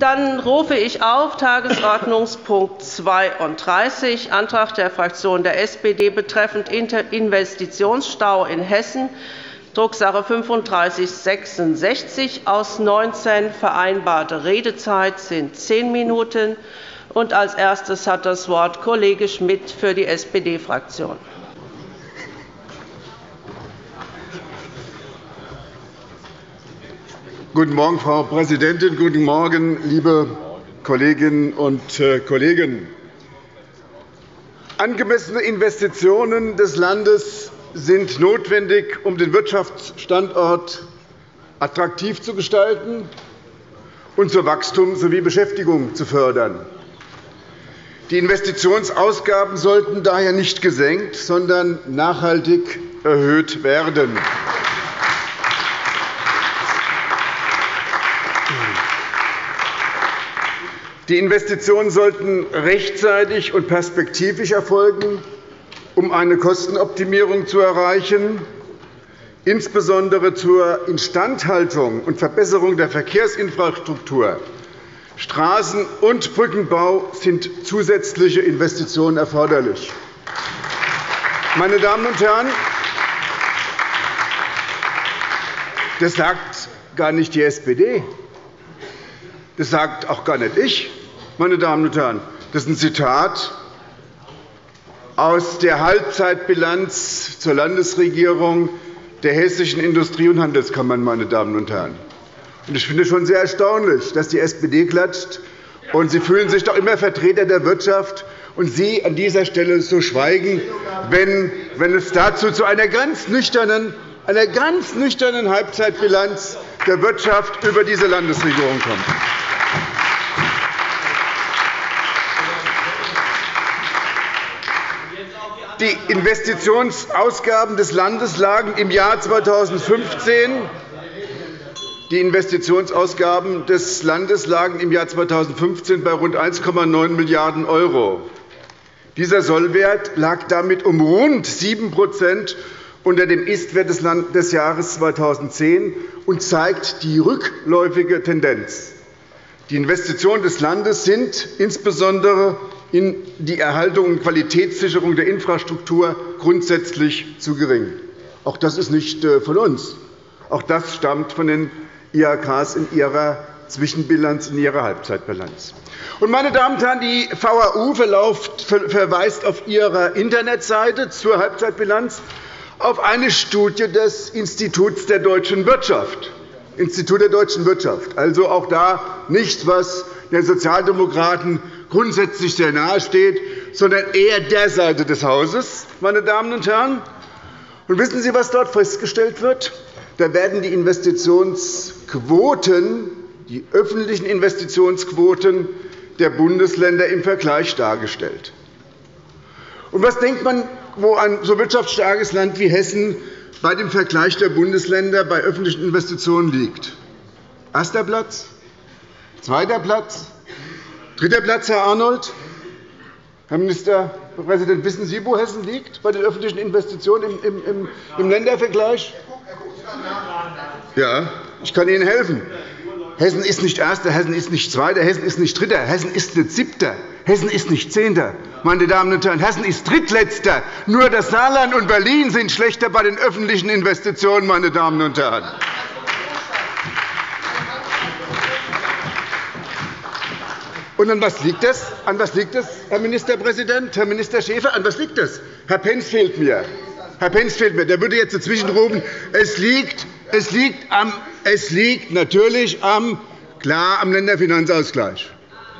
Dann rufe ich auf Tagesordnungspunkt 32, Antrag der Fraktion der SPD betreffend Investitionsstau in Hessen, Drucksache 3566 aus 19. Vereinbarte Redezeit sind 10 Minuten. Und als erstes hat das Wort Kollege Schmidt für die SPD-Fraktion. Guten Morgen, Frau Präsidentin. Guten Morgen, liebe Kolleginnen und Kollegen. Angemessene Investitionen des Landes sind notwendig, um den Wirtschaftsstandort attraktiv zu gestalten und zu Wachstum sowie Beschäftigung zu fördern. Die Investitionsausgaben sollten daher nicht gesenkt, sondern nachhaltig erhöht werden. Die Investitionen sollten rechtzeitig und perspektivisch erfolgen, um eine Kostenoptimierung zu erreichen. Insbesondere zur Instandhaltung und Verbesserung der Verkehrsinfrastruktur, Straßen- und Brückenbau sind zusätzliche Investitionen erforderlich. Meine Damen und Herren, das sagt gar nicht die SPD. Das sagt auch gar nicht ich, meine Damen und Herren. Das ist ein Zitat aus der Halbzeitbilanz zur Landesregierung der Hessischen Industrie- und Handelskammern. Meine Damen und Herren. Ich finde es schon sehr erstaunlich, dass die SPD klatscht. Und Sie fühlen sich doch immer Vertreter der Wirtschaft, und Sie an dieser Stelle so schweigen, wenn es dazu zu einer ganz nüchternen Halbzeitbilanz der Wirtschaft über diese Landesregierung kommt. Die Investitionsausgaben des Landes lagen im Jahr 2015 bei rund 1,9 Milliarden €. Dieser Sollwert lag damit um rund 7 unter dem Ist-Wert des Jahres 2010 und zeigt die rückläufige Tendenz. Die Investitionen des Landes sind insbesondere in die Erhaltung und Qualitätssicherung der Infrastruktur grundsätzlich zu gering. Auch das ist nicht von uns. Auch das stammt von den IHKs in ihrer Zwischenbilanz, in ihrer Halbzeitbilanz. Meine Damen und Herren, die VAU verweist auf ihrer Internetseite zur Halbzeitbilanz auf eine Studie des Instituts der deutschen Wirtschaft. Also auch da nichts, was den Sozialdemokraten grundsätzlich sehr nahesteht, sondern eher der Seite des Hauses. Meine Damen und Herren. Und wissen Sie, was dort festgestellt wird? Da werden die öffentlichen Investitionsquoten der Bundesländer im Vergleich dargestellt. Und was denkt man, wo ein so wirtschaftsstarkes Land wie Hessen bei dem Vergleich der Bundesländer bei öffentlichen Investitionen liegt? Erster Platz? Zweiter Platz? Dritter Platz, Herr Arnold? Herr Ministerpräsident, wissen Sie, wo Hessen liegt bei den öffentlichen Investitionen im Ländervergleich? Ja, ich kann Ihnen helfen. Hessen ist nicht Erster, Hessen ist nicht Zweiter, Hessen ist nicht Dritter, Hessen ist nicht Siebter, Hessen ist nicht Zehnter. Meine Damen und Herren, Hessen ist Drittletzter. Nur das Saarland und Berlin sind schlechter bei den öffentlichen Investitionen. Meine Damen und Herren. Und an was liegt das? Herr Ministerpräsident, Herr Minister Schäfer? An was liegt das? Herr Pentz fehlt mir. Der würde jetzt dazwischen rufen, es liegt natürlich am Länderfinanzausgleich.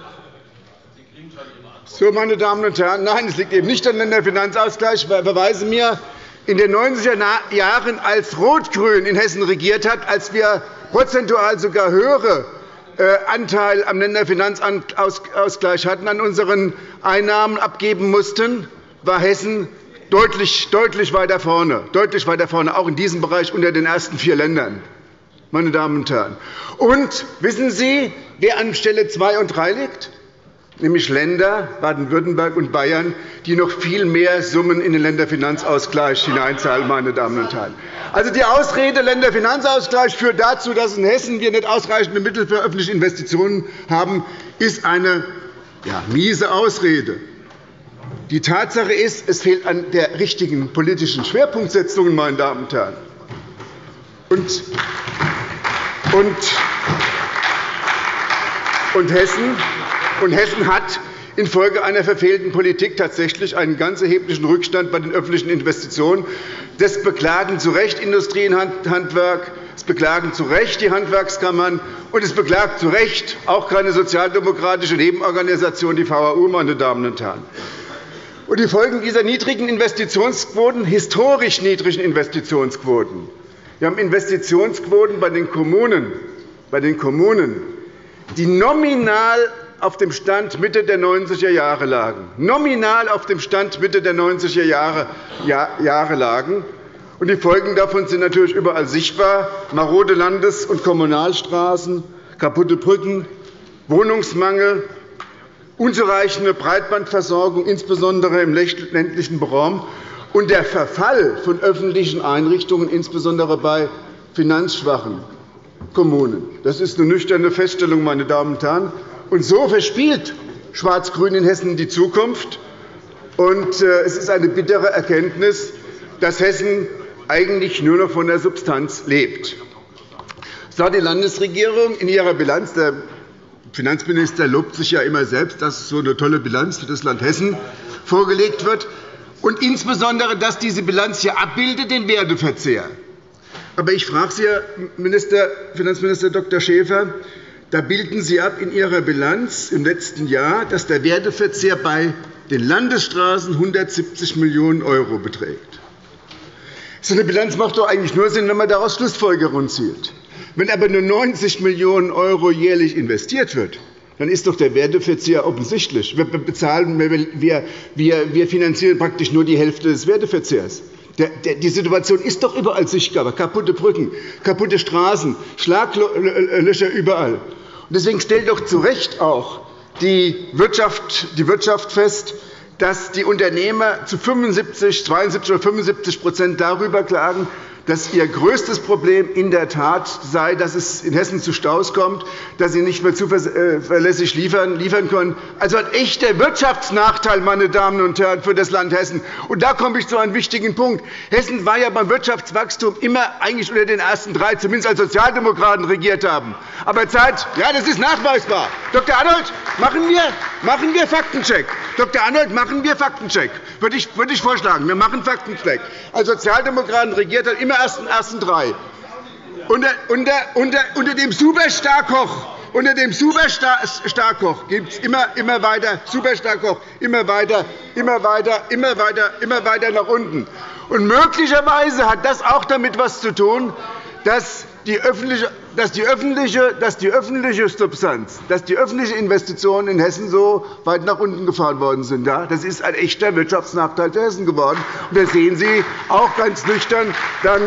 So, meine Damen und Herren, nein, es liegt eben nicht am Länderfinanzausgleich. Verweisen mir in den 90er Jahren, als Rot-Grün in Hessen regiert hat, als wir prozentual sogar höhere Anteil am Länderfinanzausgleich hatten, an unseren Einnahmen abgeben mussten, war Hessen deutlich weiter vorne, auch in diesem Bereich unter den ersten 4 Ländern. Meine Damen und Herren. Und wissen Sie, wer an Stelle 2 und 3 liegt? nämlich Länder, Baden-Württemberg und Bayern, die noch viel mehr Summen in den Länderfinanzausgleich hineinzahlen. Meine Damen und Herren. Also die Ausrede Länderfinanzausgleich führt dazu, dass in Hessen wir nicht ausreichende Mittel für öffentliche Investitionen haben, ist eine miese Ausrede. Die Tatsache ist, es fehlt an der richtigen politischen Schwerpunktsetzung, meine Damen und Herren. Und Hessen hat infolge einer verfehlten Politik tatsächlich einen ganz erheblichen Rückstand bei den öffentlichen Investitionen. Das beklagen zu Recht Industrie und Handwerk, es beklagen zu Recht die Handwerkskammern, und es beklagt zu Recht auch keine sozialdemokratische Nebenorganisation, die VHU, meine Damen und Herren. Und die Folgen dieser niedrigen Investitionsquoten, historisch niedrigen Investitionsquoten. Wir haben Investitionsquoten bei den Kommunen, die nominal auf dem Stand Mitte der 90er Jahre lagen. Nominal auf dem Stand Mitte der 90er Jahre lagen. Und die Folgen davon sind natürlich überall sichtbar: marode Landes- und Kommunalstraßen, kaputte Brücken, Wohnungsmangel, unzureichende Breitbandversorgung, insbesondere im ländlichen Raum, und der Verfall von öffentlichen Einrichtungen, insbesondere bei finanzschwachen Kommunen. Das ist eine nüchterne Feststellung, meine Damen und Herren. Und so verspielt Schwarz-Grün in Hessen die Zukunft. Und es ist eine bittere Erkenntnis, dass Hessen eigentlich nur noch von der Substanz lebt. So hat die Landesregierung in ihrer Bilanz, der Finanzminister lobt sich ja immer selbst, dass so eine tolle Bilanz für das Land Hessen vorgelegt wird, und insbesondere, dass diese Bilanz hier abbildet den Werteverzehr. Aber ich frage Sie, Herr Finanzminister Dr. Schäfer, da bilden Sie ab in Ihrer Bilanz im letzten Jahr, dass der Werteverzehr bei den Landesstraßen 170 Millionen € beträgt. So eine Bilanz macht doch eigentlich nur Sinn, wenn man daraus Schlussfolgerungen zieht. Wenn aber nur 90 Millionen € jährlich investiert wird, dann ist doch der Werteverzehr offensichtlich. Wir finanzieren praktisch nur die Hälfte des Werteverzehrs. Die Situation ist doch überall sichtbar: kaputte Brücken, kaputte Straßen, Schlaglöcher überall. Deswegen stellt doch zu Recht auch die Wirtschaft fest, dass die Unternehmer zu 72 oder 75% darüber klagen, dass ihr größtes Problem in der Tat sei, dass es in Hessen zu Staus kommt, dass sie nicht mehr zuverlässig liefern können. Also ein echter Wirtschaftsnachteil, meine Damen und Herren, für das Land Hessen. Und da komme ich zu einem wichtigen Punkt. Hessen war ja beim Wirtschaftswachstum immer eigentlich unter den ersten 3, zumindest als Sozialdemokraten regiert haben. Aber das ist nachweisbar. Dr. Arnold, machen wir Faktencheck. Dr. Arnold, machen wir Faktencheck. Würde ich vorschlagen. Wir machen Faktencheck. Als Sozialdemokraten regiert hat immer ersten 3. Unter dem Superstarkoch gibt es immer weiter Superstarkoch, immer weiter nach unten. Und möglicherweise hat das auch damit etwas zu tun, dass die öffentliche Substanz, dass die öffentlichen Investitionen in Hessen so weit nach unten gefahren worden sind. Ja, das ist ein echter Wirtschaftsnachteil für Hessen geworden. Und das sehen Sie auch ganz nüchtern dann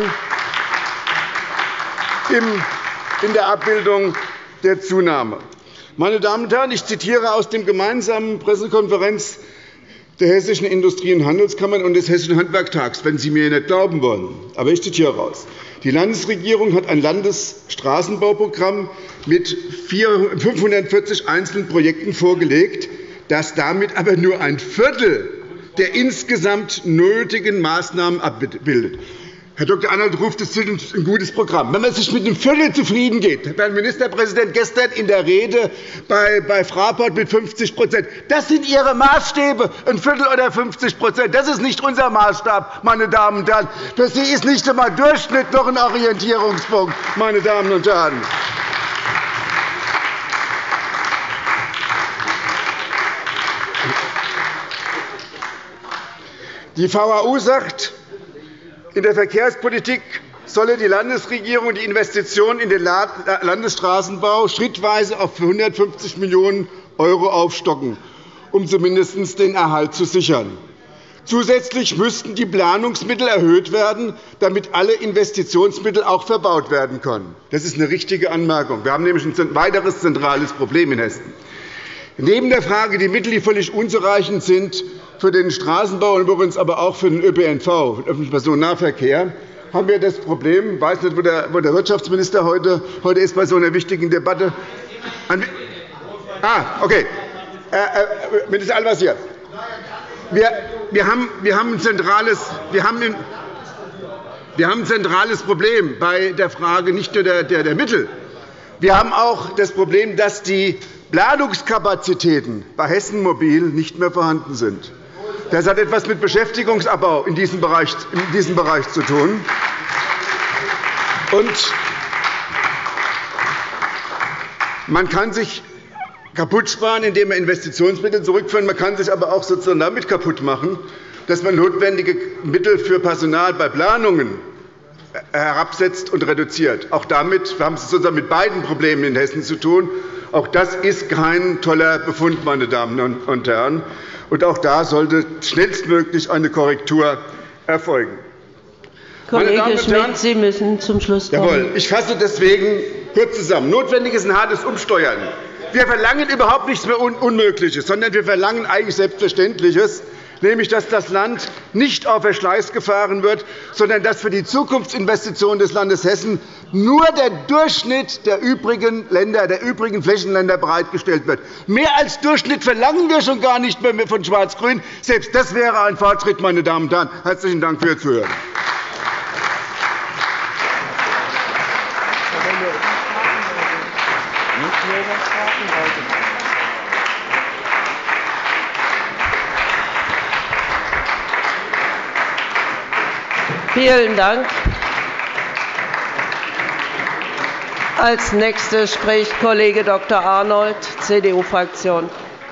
in der Abbildung der Zunahme. Meine Damen und Herren, ich zitiere aus der gemeinsamen Pressekonferenz der Hessischen Industrie- und Handelskammern und des Hessischen Handwerktags, wenn Sie mir nicht glauben wollen. Aber ich zitiere heraus. Die Landesregierung hat ein Landesstraßenbauprogramm mit 540 einzelnen Projekten vorgelegt, das damit aber nur ein Viertel der insgesamt nötigen Maßnahmen abbildet. Herr Dr. Arnold ruft es ein gutes Programm. Wenn man sich mit einem Viertel zufrieden gibt, Herr Ministerpräsident gestern in der Rede bei Fraport mit 50%, das sind Ihre Maßstäbe, ein Viertel oder 50%. Das ist nicht unser Maßstab, meine Damen und Herren. Für Sie ist nicht einmal Durchschnitt noch ein Orientierungspunkt, meine Damen und Herren. Die VHU sagt, in der Verkehrspolitik solle die Landesregierung die Investitionen in den Landesstraßenbau schrittweise auf 150 Millionen € aufstocken, um zumindest den Erhalt zu sichern. Zusätzlich müssten die Planungsmittel erhöht werden, damit alle Investitionsmittel auch verbaut werden können. Das ist eine richtige Anmerkung. Wir haben nämlich ein weiteres zentrales Problem in Hessen. Neben der Frage, die Mittel, die völlig unzureichend sind für den Straßenbau und übrigens aber auch für den ÖPNV, den öffentlichen Personennahverkehr, haben wir das Problem, ich weiß nicht, wo der Wirtschaftsminister heute ist bei so einer wichtigen Debatte. Okay. Minister Al-Wazir, wir haben ein zentrales Problem bei der Frage nicht nur der Mittel. Wir haben auch das Problem, dass die Planungskapazitäten bei Hessen Mobil nicht mehr vorhanden sind. Das hat etwas mit Beschäftigungsabbau in diesem Bereich zu tun. Und man kann sich kaputt sparen, indem man Investitionsmittel zurückführt. Man kann sich aber auch sozusagen damit kaputt machen, dass man notwendige Mittel für Personal bei Planungen herabsetzt und reduziert. Auch damit wir haben es sozusagen mit beiden Problemen in Hessen zu tun. Auch das ist kein toller Befund, meine Damen und Herren. Und auch da sollte schnellstmöglich eine Korrektur erfolgen. Kollege Schmidt, Sie müssen zum Schluss kommen. Jawohl. Ich fasse deswegen kurz zusammen. Notwendig ist ein hartes Umsteuern. Wir verlangen überhaupt nichts mehr Unmögliches, sondern wir verlangen eigentlich Selbstverständliches, nämlich dass das Land nicht auf Verschleiß gefahren wird, sondern dass für die Zukunftsinvestitionen des Landes Hessen nur der Durchschnitt der übrigen Flächenländer bereitgestellt wird. Mehr als Durchschnitt verlangen wir schon gar nicht mehr von Schwarz-Grün. Selbst das wäre ein Fortschritt, meine Damen und Herren. Herzlichen Dank für Ihr Zuhören. Vielen Dank. Als Nächster spricht Kollege Dr. Arnold, CDU-Fraktion.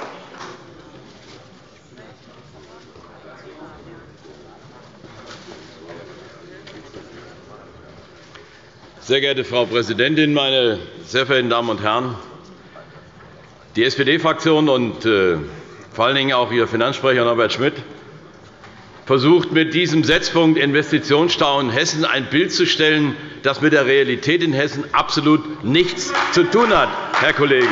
Sehr geehrte Frau Präsidentin, meine sehr verehrten Damen und Herren! Die SPD-Fraktion und vor allen Dingen auch Ihr Finanzsprecher Norbert Schmitt versucht mit diesem Setzpunkt Investitionsstau in Hessen ein Bild zu stellen, das mit der Realität in Hessen absolut nichts zu tun hat, Herr Kollege.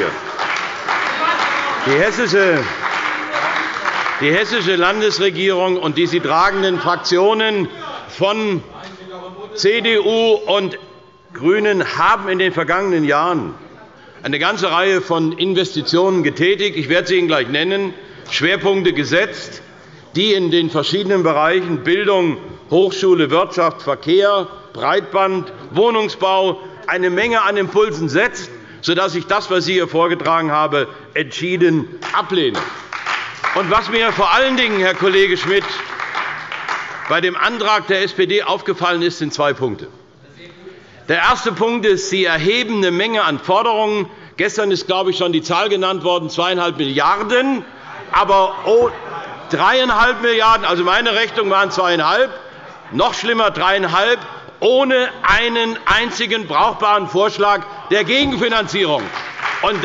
Die hessische Landesregierung und die sie tragenden Fraktionen von CDU und GRÜNEN haben in den vergangenen Jahren eine ganze Reihe von Investitionen getätigt. Ich werde sie Ihnen gleich nennen, Schwerpunkte gesetzt, die in den verschiedenen Bereichen Bildung, Hochschule, Wirtschaft, Verkehr, Breitband, Wohnungsbau eine Menge an Impulsen setzt, sodass ich das, was ich hier vorgetragen habe, entschieden ablehne. Und was mir vor allen Dingen, Herr Kollege Schmidt, bei dem Antrag der SPD aufgefallen ist, sind zwei Punkte. Der erste Punkt ist, Sie erheben eine Menge an Forderungen. Gestern ist, glaube ich, schon die Zahl genannt worden, 2,5 Milliarden €, aber 3,5 Milliarden €, also meine Rechnung waren 2,5, noch schlimmer 3,5, ohne einen einzigen brauchbaren Vorschlag der Gegenfinanzierung. Und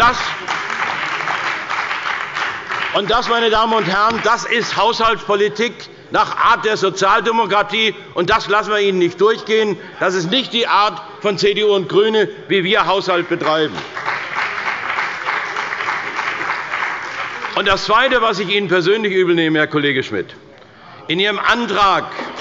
das, meine Damen und Herren, das ist Haushaltspolitik nach Art der Sozialdemokratie, und das lassen wir Ihnen nicht durchgehen. Das ist nicht die Art von CDU und GRÜNE, wie wir Haushalt betreiben. Und das Zweite, was ich Ihnen persönlich übelnehme, Herr Kollege Schmidt, in Ihrem Antrag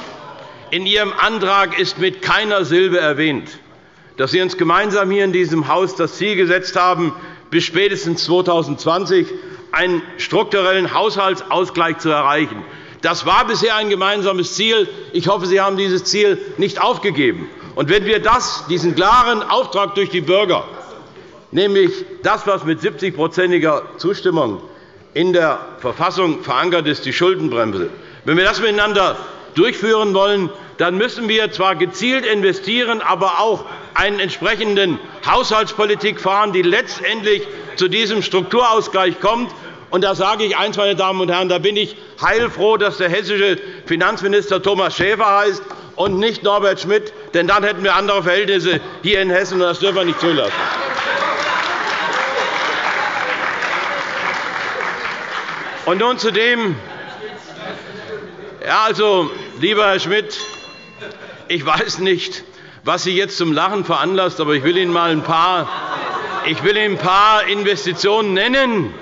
ist mit keiner Silbe erwähnt, dass Sie uns gemeinsam hier in diesem Haus das Ziel gesetzt haben, bis spätestens 2020 einen strukturellen Haushaltsausgleich zu erreichen. Das war bisher ein gemeinsames Ziel. Ich hoffe, Sie haben dieses Ziel nicht aufgegeben. Und wenn wir diesen klaren Auftrag durch die Bürger, nämlich das, was mit 70-prozentiger Zustimmung in der Verfassung verankert ist, die Schuldenbremse, wenn wir das miteinander durchführen wollen, dann müssen wir zwar gezielt investieren, aber auch einen entsprechenden Haushaltspolitik fahren, die letztendlich zu diesem Strukturausgleich kommt. Und da sage ich eines, meine Damen und Herren, da bin ich heilfroh, dass der hessische Finanzminister Thomas Schäfer heißt und nicht Norbert Schmitt, denn dann hätten wir andere Verhältnisse hier in Hessen, und das dürfen wir nicht zulassen. Und nun zu dem, lieber Herr Schmidt, ich weiß nicht, was Sie jetzt zum Lachen veranlasst, aber ich will Ihnen mal ein paar Investitionen nennen,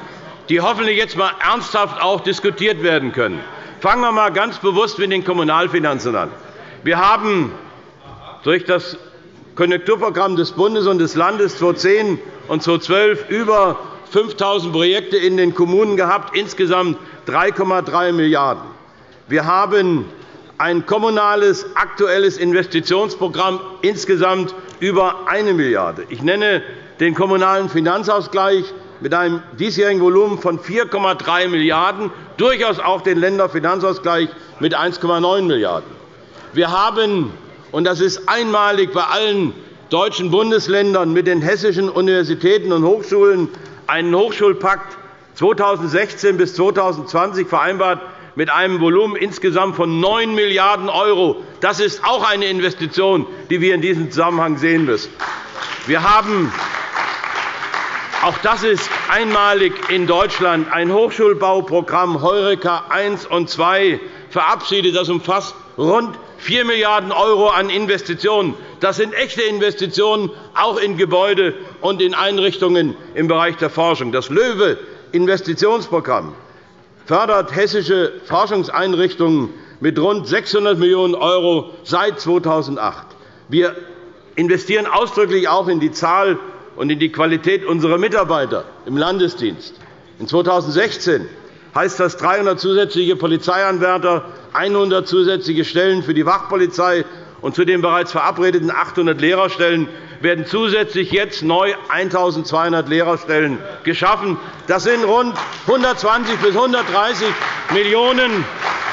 die hoffentlich jetzt einmal ernsthaft auch diskutiert werden können. Fangen wir einmal ganz bewusst mit den Kommunalfinanzen an. Wir haben durch das Konjunkturprogramm des Bundes und des Landes 2010 und 2012 über 5.000 Projekte in den Kommunen gehabt, insgesamt 3,3 Milliarden €. Wir haben ein kommunales aktuelles Investitionsprogramm insgesamt über 1 Milliarde €. Ich nenne den kommunalen Finanzausgleich mit einem diesjährigen Volumen von 4,3 Milliarden €, durchaus auch den Länderfinanzausgleich mit 1,9 Milliarden €. Wir haben, und das ist einmalig bei allen deutschen Bundesländern, mit den hessischen Universitäten und Hochschulen einen Hochschulpakt 2016 bis 2020 vereinbart mit einem Volumen insgesamt von 9 Milliarden €. Das ist auch eine Investition, die wir in diesem Zusammenhang sehen müssen. Wir haben, auch das ist einmalig in Deutschland, ein Hochschulbauprogramm Heureka I und II verabschiedet. Das umfasst rund 4 Milliarden € an Investitionen. Das sind echte Investitionen, auch in Gebäude und in Einrichtungen im Bereich der Forschung. Das LOEWE-Investitionsprogramm fördert hessische Forschungseinrichtungen mit rund 600 Millionen € seit 2008. Wir investieren ausdrücklich auch in die Zahl und in die Qualität unserer Mitarbeiter im Landesdienst. In 2016 heißt das 300 zusätzliche Polizeianwärter, 100 zusätzliche Stellen für die Wachpolizei, und zu den bereits verabredeten 800 Lehrerstellen werden zusätzlich jetzt neu 1.200 Lehrerstellen geschaffen. Das sind rund 120 bis 130 Millionen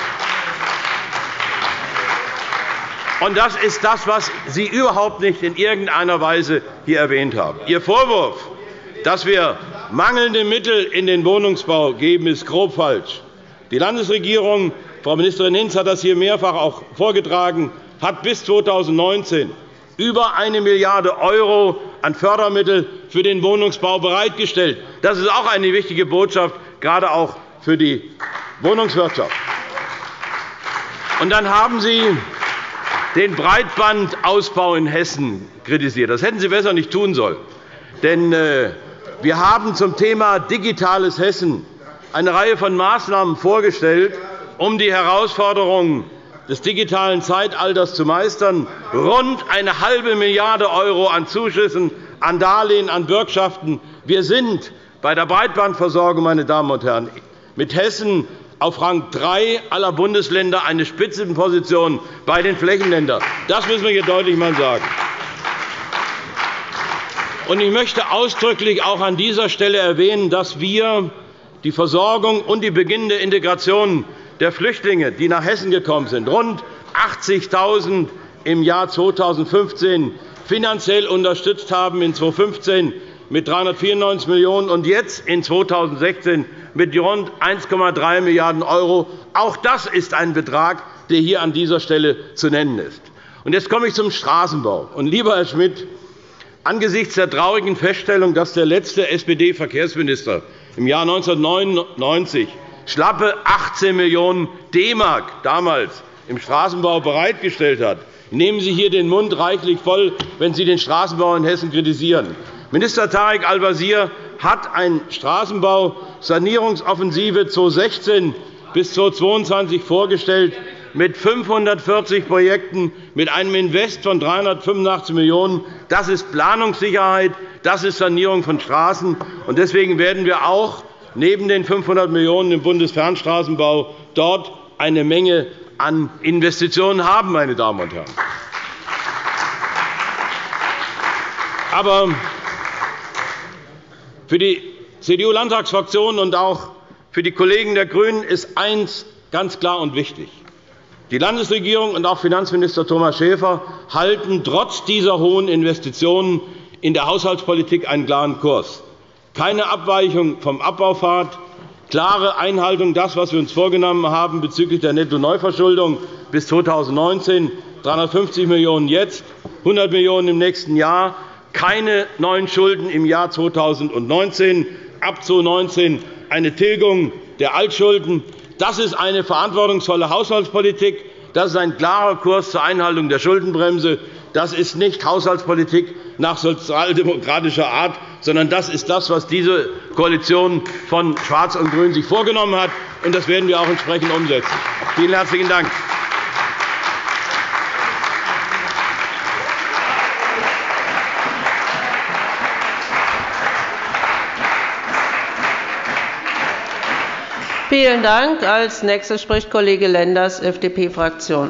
€. Und das ist das, was Sie überhaupt nicht in irgendeiner Weise hier erwähnt haben. Ihr Vorwurf, dass wir mangelnde Mittel in den Wohnungsbau geben, ist grob falsch. Die Landesregierung, Frau Ministerin Hinz hat das hier mehrfach auch vorgetragen, hat bis 2019 über 1 Milliarde € an Fördermittel für den Wohnungsbau bereitgestellt. Das ist auch eine wichtige Botschaft, gerade auch für die Wohnungswirtschaft. Und dann haben Sie den Breitbandausbau in Hessen kritisiert. Das hätten Sie besser nicht tun sollen. Denn wir haben zum Thema Digitales Hessen eine Reihe von Maßnahmen vorgestellt, um die Herausforderungen des digitalen Zeitalters zu meistern. Rund 0,5 Milliarden € an Zuschüssen, an Darlehen, an Bürgschaften. Wir sind bei der Breitbandversorgung, meine Damen und Herren, mit Hessen auf Rang 3 aller Bundesländer eine Spitzenposition bei den Flächenländern. Das müssen wir hier deutlich einmal sagen. Ich möchte ausdrücklich auch an dieser Stelle erwähnen, dass wir die Versorgung und die beginnende Integration der Flüchtlinge, die nach Hessen gekommen sind, rund 80.000 im Jahr 2015 finanziell unterstützt haben, in 2015 mit 394 Millionen € und jetzt in 2016 mit rund 1,3 Milliarden €. Auch das ist ein Betrag, der hier an dieser Stelle zu nennen ist. Jetzt komme ich zum Straßenbau. Lieber Herr Schmidt, angesichts der traurigen Feststellung, dass der letzte SPD-Verkehrsminister im Jahr 1999 schlappe 18 Millionen DM damals im Straßenbau bereitgestellt hat, nehmen Sie hier den Mund reichlich voll, wenn Sie den Straßenbau in Hessen kritisieren. Minister Tarek Al-Wazir hat eine Straßenbau-Sanierungsoffensive 2016 bis 2022 vorgestellt, mit 540 Projekten, mit einem Invest von 385 Millionen €. Das ist Planungssicherheit, das ist Sanierung von Straßen. Deswegen werden wir auch neben den 500 Millionen € im Bundesfernstraßenbau dort eine Menge an Investitionen haben, meine Damen und Herren. Aber für die CDU-Landtagsfraktion und auch für die Kollegen der GRÜNEN ist eines ganz klar und wichtig. Die Landesregierung und auch Finanzminister Thomas Schäfer halten trotz dieser hohen Investitionen in der Haushaltspolitik einen klaren Kurs. Keine Abweichung vom Abbaupfad, klare Einhaltung dessen, was wir uns vorgenommen haben bezüglich der Nettoneuverschuldung bis 2019, 350 Millionen € jetzt, 100 Millionen € im nächsten Jahr, keine neuen Schulden im Jahr 2019, ab 2019 eine Tilgung der Altschulden. Das ist eine verantwortungsvolle Haushaltspolitik. Das ist ein klarer Kurs zur Einhaltung der Schuldenbremse. Das ist nicht Haushaltspolitik nach sozialdemokratischer Art, sondern das ist das, was diese Koalition von Schwarz und Grün sich vorgenommen hat. Und das werden wir auch entsprechend umsetzen. Vielen herzlichen Dank. Vielen Dank. Als Nächster spricht Kollege Lenders, FDP-Fraktion.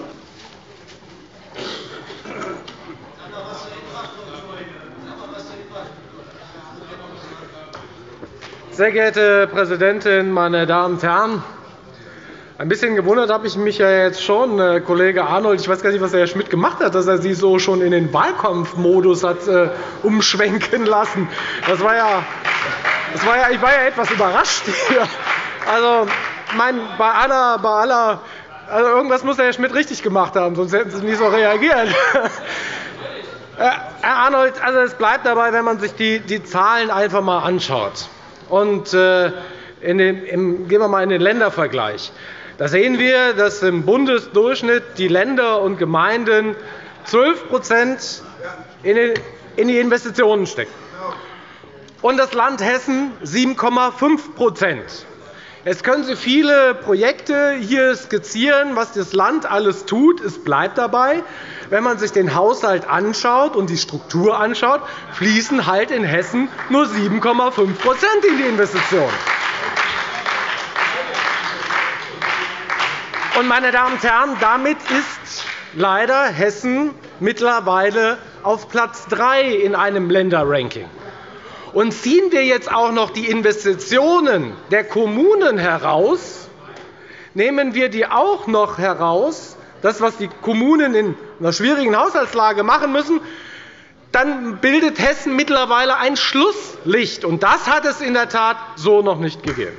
Sehr geehrte Präsidentin, meine Damen und Herren! Ein bisschen gewundert habe ich mich ja jetzt schon, Kollege Arnold. Ich weiß gar nicht, was Herr Schmidt gemacht hat, dass er Sie so schon in den Wahlkampfmodus hat umschwenken lassen. Ich war ja etwas überrascht hier. Also, also irgendwas muss Herr Schmidt richtig gemacht haben, sonst hätten Sie nicht so reagiert. Herr Arnold, also es bleibt dabei, wenn man sich die Zahlen einfach einmal anschaut. Und gehen wir einmal in den Ländervergleich. Da sehen wir, dass im Bundesdurchschnitt die Länder und Gemeinden 12% in die Investitionen stecken und das Land Hessen 7,5%. Jetzt können Sie viele Projekte hier skizzieren, was das Land alles tut. Es bleibt dabei, wenn man sich den Haushalt anschaut und die Struktur anschaut, fließen halt in Hessen nur 7,5% in die Investitionen. Und, meine Damen und Herren, damit ist leider Hessen mittlerweile auf Platz 3 in einem Länderranking. Und ziehen wir jetzt auch noch die Investitionen der Kommunen heraus, nehmen wir die auch noch heraus, das, was die Kommunen in einer schwierigen Haushaltslage machen müssen, dann bildet Hessen mittlerweile ein Schlusslicht. Und das hat es in der Tat so noch nicht gegeben.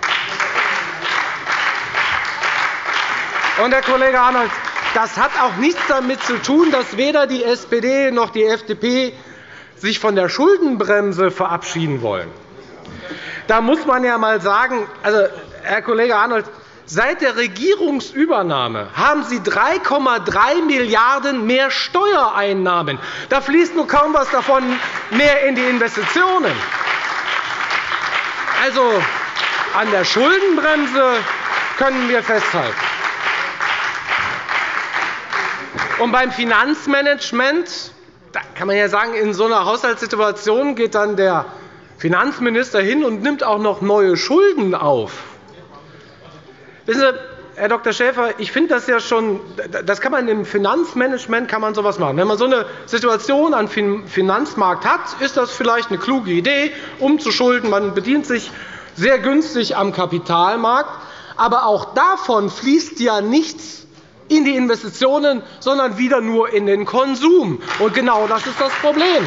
Und, Herr Kollege Arnold, das hat auch nichts damit zu tun, dass weder die SPD noch die FDP sich von der Schuldenbremse verabschieden wollen. Da muss man ja einmal sagen, also, Herr Kollege Arnold, seit der Regierungsübernahme haben Sie 3,3 Milliarden € mehr Steuereinnahmen. Da fließt nur kaum etwas davon mehr in die Investitionen. Also, an der Schuldenbremse können wir festhalten. Und beim Finanzmanagement, da kann man ja sagen, in so einer Haushaltssituation geht dann der Finanzminister hin und nimmt auch noch neue Schulden auf. Wissen Sie, Herr Dr. Schäfer, ich finde das ja schon, das kann man im Finanzmanagement kann man sowas machen. Wenn man so eine Situation am Finanzmarkt hat, ist das vielleicht eine kluge Idee, umzuschulden. Man bedient sich sehr günstig am Kapitalmarkt. Aber auch davon fließt ja nichts in die Investitionen, sondern wieder nur in den Konsum. Und genau das ist das Problem.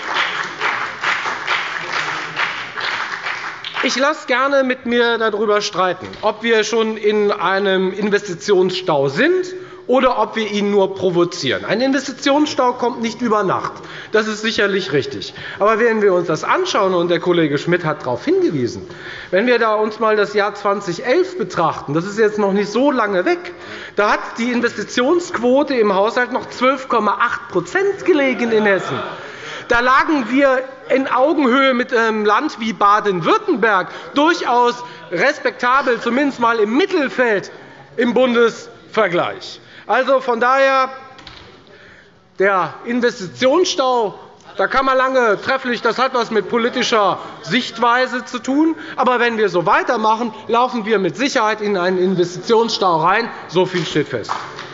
Ich lasse gerne mit mir darüber streiten, ob wir schon in einem Investitionsstau sind oder ob wir ihn nur provozieren. Ein Investitionsstau kommt nicht über Nacht. Das ist sicherlich richtig. Aber wenn wir uns das anschauen, und der Kollege Schmidt hat darauf hingewiesen, wenn wir uns einmal das Jahr 2011 betrachten, das ist jetzt noch nicht so lange weg, da hat die Investitionsquote im Haushalt noch 12,8% gelegen in Hessen. Da lagen wir in Augenhöhe mit einem Land wie Baden-Württemberg durchaus respektabel, zumindest einmal im Mittelfeld im Bundesvergleich. Also von daher, der Investitionsstau, da kann man lange trefflich, das hat etwas mit politischer Sichtweise zu tun. Aber wenn wir so weitermachen, laufen wir mit Sicherheit in einen Investitionsstau rein. So viel steht fest.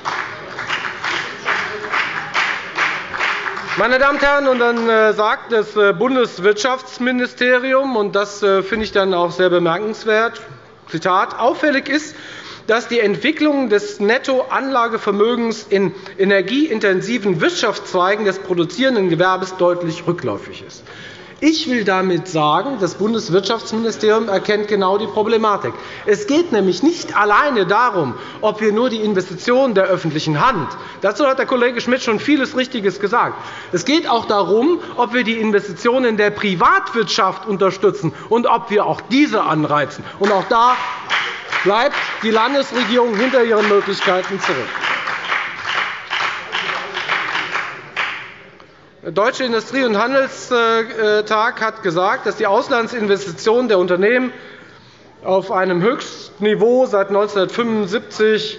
Meine Damen und Herren, und dann sagt das Bundeswirtschaftsministerium, und das finde ich dann auch sehr bemerkenswert, Zitat, auffällig ist, dass die Entwicklung des Nettoanlagevermögens in energieintensiven Wirtschaftszweigen des produzierenden Gewerbes deutlich rückläufig ist. Ich will damit sagen, das Bundeswirtschaftsministerium erkennt genau die Problematik. Es geht nämlich nicht alleine darum, ob wir nur die Investitionen der öffentlichen Hand, dazu hat der Kollege Schmidt schon vieles Richtiges gesagt. Es geht auch darum, ob wir die Investitionen der Privatwirtschaft unterstützen und ob wir auch diese anreizen. Und auch da bleibt die Landesregierung hinter ihren Möglichkeiten zurück. Deutsche Industrie- und Handelstag hat gesagt, dass die Auslandsinvestitionen der Unternehmen auf einem Höchstniveau seit 1995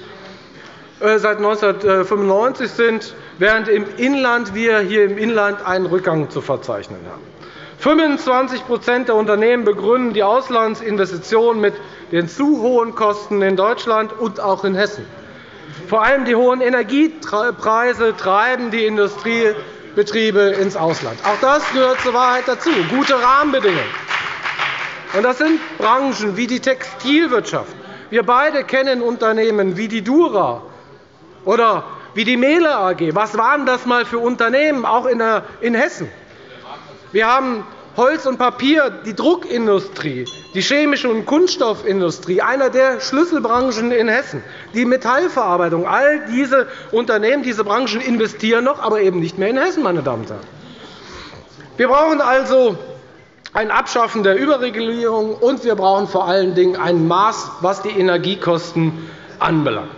sind, während wir hier im Inland einen Rückgang zu verzeichnen haben. 25 der Unternehmen begründen die Auslandsinvestitionen mit den zu hohen Kosten in Deutschland und auch in Hessen. Vor allem die hohen Energiepreise treiben die Industriebetriebe ins Ausland. Auch das gehört zur Wahrheit dazu. Gute Rahmenbedingungen. Und das sind Branchen wie die Textilwirtschaft. Wir beide kennen Unternehmen wie die Dura oder wie die Mehle AG. Was waren das mal für Unternehmen, auch in Hessen? Wir haben Holz und Papier, die Druckindustrie, die chemische und Kunststoffindustrie, einer der Schlüsselbranchen in Hessen, die Metallverarbeitung. All diese Unternehmen, diese Branchen investieren noch, aber eben nicht mehr in Hessen, meine Damen und Herren. Wir brauchen also ein Abschaffen der Überregulierung, und wir brauchen vor allen Dingen ein Maß, was die Energiekosten anbelangt.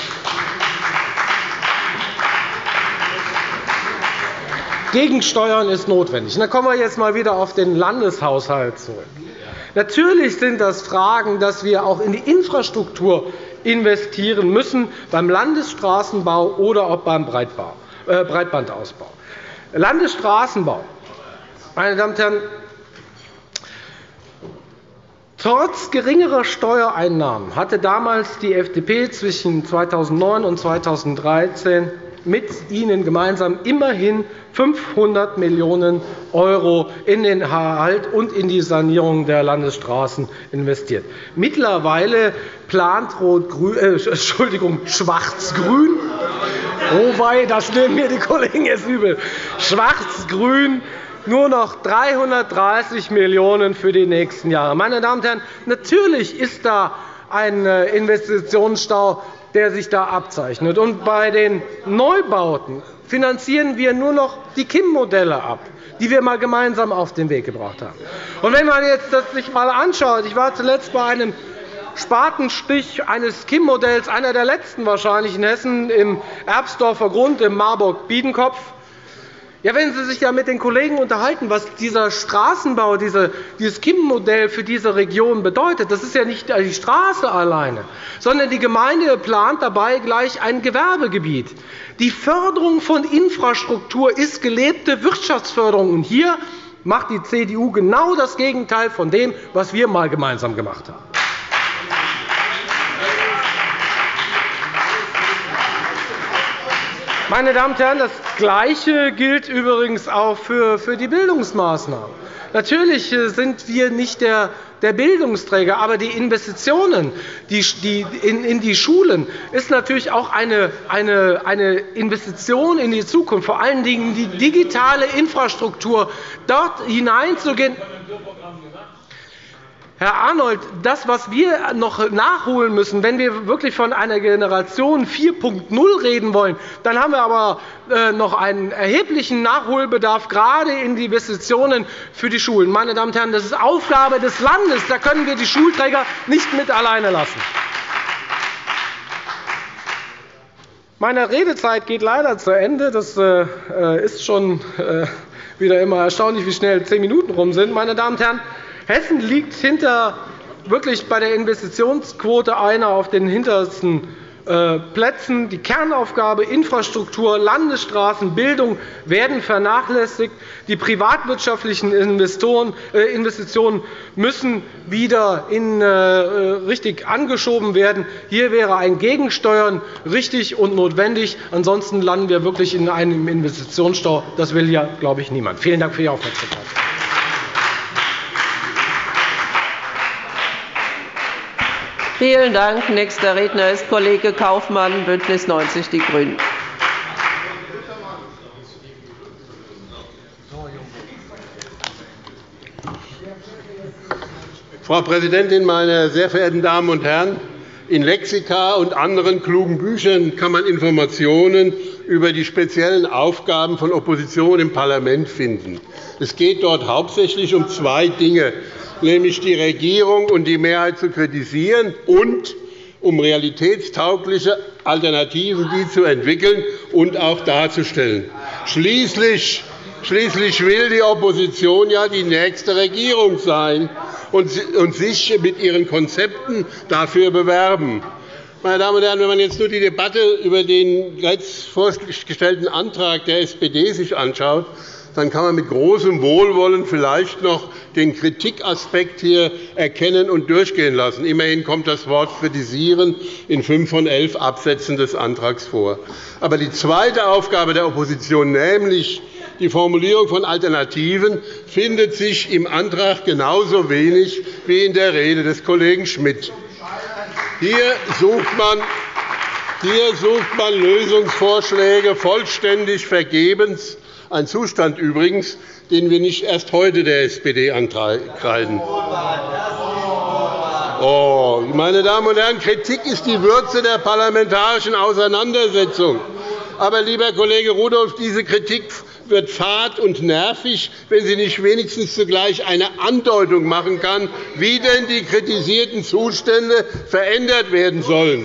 Gegensteuern ist notwendig. Da kommen wir jetzt mal wieder auf den Landeshaushalt zurück. Natürlich sind das Fragen, dass wir auch in die Infrastruktur investieren müssen, beim Landesstraßenbau oder auch beim Breitbandausbau. Landesstraßenbau, meine Damen und Herren, trotz geringerer Steuereinnahmen hatte damals die FDP zwischen 2009 und 2013 mit Ihnen gemeinsam immerhin 500 Millionen € in den Erhalt und in die Sanierung der Landesstraßen investiert. Mittlerweile plant Schwarz-Grün, wobei, das nehmen mir die Kollegen jetzt übel, Schwarz-Grün nur noch 330 Millionen € für die nächsten Jahre. Meine Damen und Herren, natürlich ist da ein Investitionsstau, der sich da abzeichnet. Und bei den Neubauten finanzieren wir nur noch die KIM-Modelle ab, die wir einmal gemeinsam auf den Weg gebracht haben. Und wenn man jetzt das sich einmal anschaut, ich war zuletzt bei einem Spatenstich eines KIM-Modells, einer der letzten wahrscheinlich in Hessen, im Erbsdorfer Grund, im Marburg-Biedenkopf. Ja, wenn Sie sich ja mit den Kollegen unterhalten, was dieser Straßenbau, dieses KIM-Modell für diese Region bedeutet, das ist ja nicht die Straße alleine, sondern die Gemeinde plant dabei gleich ein Gewerbegebiet. Die Förderung von Infrastruktur ist gelebte Wirtschaftsförderung. Und hier macht die CDU genau das Gegenteil von dem, was wir einmal gemeinsam gemacht haben. Meine Damen und Herren, das Gleiche gilt übrigens auch für die Bildungsmaßnahmen. Natürlich sind wir nicht der Bildungsträger, aber die Investitionen in die Schulen ist natürlich auch eine Investition in die Zukunft, vor allen Dingen die digitale Infrastruktur, dort hineinzugehen. Herr Arnold, das, was wir noch nachholen müssen, wenn wir wirklich von einer Generation 4.0 reden wollen, dann haben wir aber noch einen erheblichen Nachholbedarf, gerade in die Investitionen für die Schulen. Meine Damen und Herren, das ist Aufgabe des Landes. Da können wir die Schulträger nicht mit alleine lassen. Meine Redezeit geht leider zu Ende. Das ist schon wieder immer erstaunlich, wie schnell 10 Minuten rum sind. Meine Damen und Herren, Hessen liegt wirklich bei der Investitionsquote einer auf den hintersten Plätzen. Die Kernaufgabe Infrastruktur, Landesstraßen, Bildung werden vernachlässigt. Die privatwirtschaftlichen Investitionen müssen wieder richtig angeschoben werden. Hier wäre ein Gegensteuern richtig und notwendig. Ansonsten landen wir wirklich in einem Investitionsstau. Das will ja, glaube ich, niemand. Vielen Dank für Ihre Aufmerksamkeit. Vielen Dank. Nächster Redner ist Kollege Kaufmann, BÜNDNIS 90 die GRÜNEN. Frau Präsidentin, meine sehr verehrten Damen und Herren! In Lexika und anderen klugen Büchern kann man Informationen über die speziellen Aufgaben von Opposition im Parlament finden. Es geht dort hauptsächlich um 2 Dinge, nämlich die Regierung und die Mehrheit zu kritisieren und um realitätstaugliche Alternativen, die zu entwickeln und auch darzustellen. Schließlich Schließlich will die Opposition ja die nächste Regierung sein und sich mit ihren Konzepten dafür bewerben. Meine Damen und Herren, wenn man jetzt nur die Debatte über den jetzt vorgestellten Antrag der SPD sich anschaut, dann kann man mit großem Wohlwollen vielleicht noch den Kritikaspekt hier erkennen und durchgehen lassen. Immerhin kommt das Wort kritisieren in 5 von 11 Absätzen des Antrags vor. Aber die zweite Aufgabe der Opposition, nämlich die Formulierung von Alternativen, findet sich im Antrag genauso wenig wie in der Rede des Kollegen Schmidt. Hier sucht man Lösungsvorschläge vollständig vergebens. Ein Zustand übrigens, den wir nicht erst heute der SPD ankreiden. Oh, meine Damen und Herren, Kritik ist die Würze der parlamentarischen Auseinandersetzung. Aber, lieber Kollege Rudolph, diese Kritik wird fad und nervig, wenn sie nicht wenigstens zugleich eine Andeutung machen kann, wie denn die kritisierten Zustände verändert werden sollen.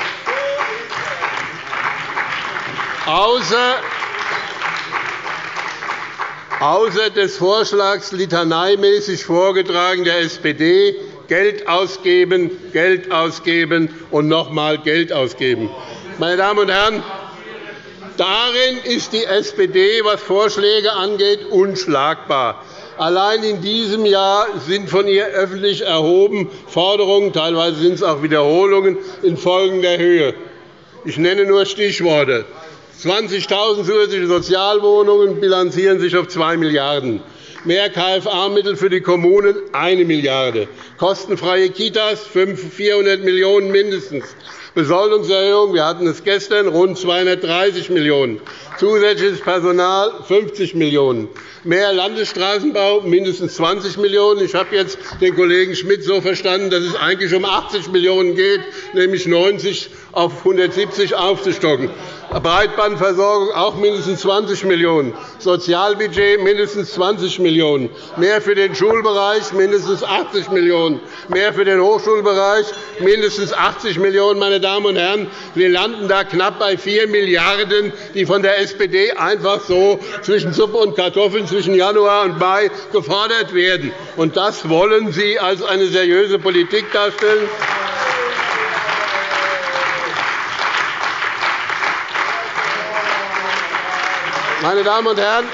Außer des Vorschlags litaneimäßig vorgetragen der SPD, Geld ausgeben, Geld ausgeben und noch einmal Geld ausgeben. Meine Damen und Herren, darin ist die SPD, was Vorschläge angeht, unschlagbar. Allein in diesem Jahr sind von ihr öffentlich erhoben Forderungen, teilweise sind es auch Wiederholungen, in folgender Höhe. Ich nenne nur Stichworte. 20.000 zusätzliche Sozialwohnungen bilanzieren sich auf 2 Milliarden €. Mehr KFA-Mittel für die Kommunen 1 Milliarde €. Kostenfreie Kitas 400 Millionen € mindestens. Besoldungserhöhung, wir hatten es gestern, rund 230 Millionen €. Zusätzliches Personal 50 Millionen €. Mehr Landesstraßenbau mindestens 20 Millionen €. Ich habe jetzt den Kollegen Schmidt so verstanden, dass es eigentlich um 80 Millionen € geht, nämlich 90 auf 170 aufzustocken. Breitbandversorgung auch mindestens 20 Millionen €. Sozialbudget mindestens 20 Millionen €. Mehr für den Schulbereich mindestens 80 Millionen €. Mehr für den Hochschulbereich mindestens 80 Millionen €. Meine Damen und Herren, wir landen da knapp bei 4 Milliarden €, die von der SPD einfach so zwischen Suppe und Kartoffeln zwischen Januar und Mai gefordert werden. Und das wollen Sie als eine seriöse Politik darstellen? Meine Damen und Herren,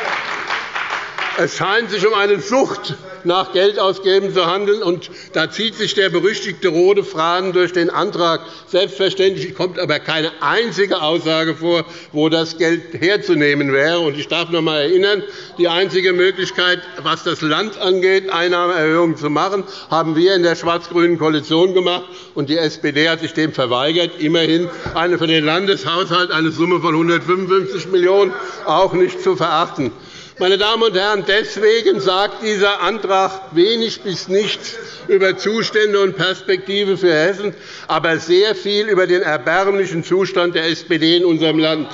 es scheint sich um eine Sucht nach Geldausgeben zu handeln. Und da zieht sich der berüchtigte rote Faden durch den Antrag. Selbstverständlich kommt aber keine einzige Aussage vor, wo das Geld herzunehmen wäre. Und ich darf noch einmal erinnern, die einzige Möglichkeit, was das Land angeht, Einnahmeerhöhungen zu machen, haben wir in der schwarz-grünen Koalition gemacht. Und die SPD hat sich dem verweigert. Immerhin eine für den Landeshaushalt eine Summe von 155 Millionen €, auch nicht zu verachten. Meine Damen und Herren, deswegen sagt dieser Antrag wenig bis nichts über Zustände und Perspektive für Hessen, aber sehr viel über den erbärmlichen Zustand der SPD in unserem Land.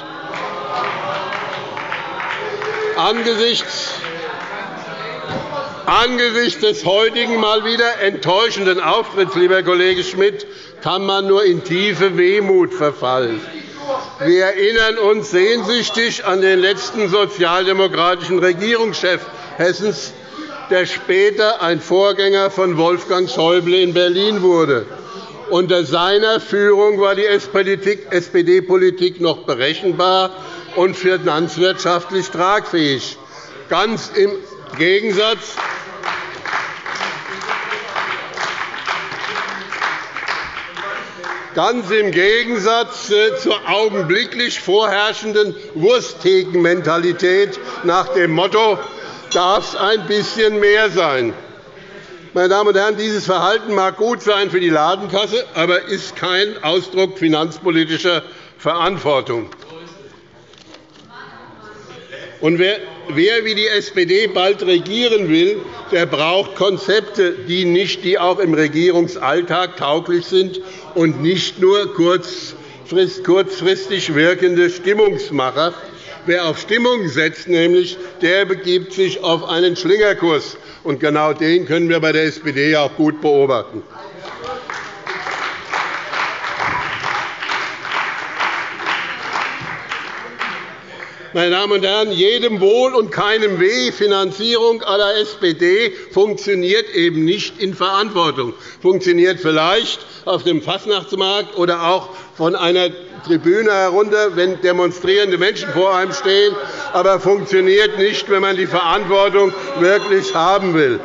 Angesichts des heutigen mal wieder enttäuschenden Auftritts, lieber Kollege Schmidt, kann man nur in tiefe Wehmut verfallen. Wir erinnern uns sehnsüchtig an den letzten sozialdemokratischen Regierungschef Hessens, der später ein Vorgänger von Wolfgang Schäuble in Berlin wurde. Unter seiner Führung war die SPD-Politik noch berechenbar und finanzwirtschaftlich tragfähig. Ganz im Gegensatz zur augenblicklich vorherrschenden Wurstthekenmentalität nach dem Motto, darf es ein bisschen mehr sein. Meine Damen und Herren, dieses Verhalten mag gut sein für die Ladenkasse, aber ist kein Ausdruck finanzpolitischer Verantwortung. Und wer wie die SPD bald regieren will, der braucht Konzepte, die auch im Regierungsalltag tauglich sind und nicht nur kurzfristig wirkende Stimmungsmacher. Wer auf Stimmung setzt, der begibt sich auf einen Schlingerkurs. Und genau den können wir bei der SPD auch gut beobachten. Meine Damen und Herren, jedem Wohl und keinem Weh, Finanzierung à la SPD funktioniert eben nicht in Verantwortung. Funktioniert vielleicht auf dem Fastnachtsmarkt oder auch von einer Tribüne herunter, wenn demonstrierende Menschen vor einem stehen, aber funktioniert nicht, wenn man die Verantwortung wirklich haben will.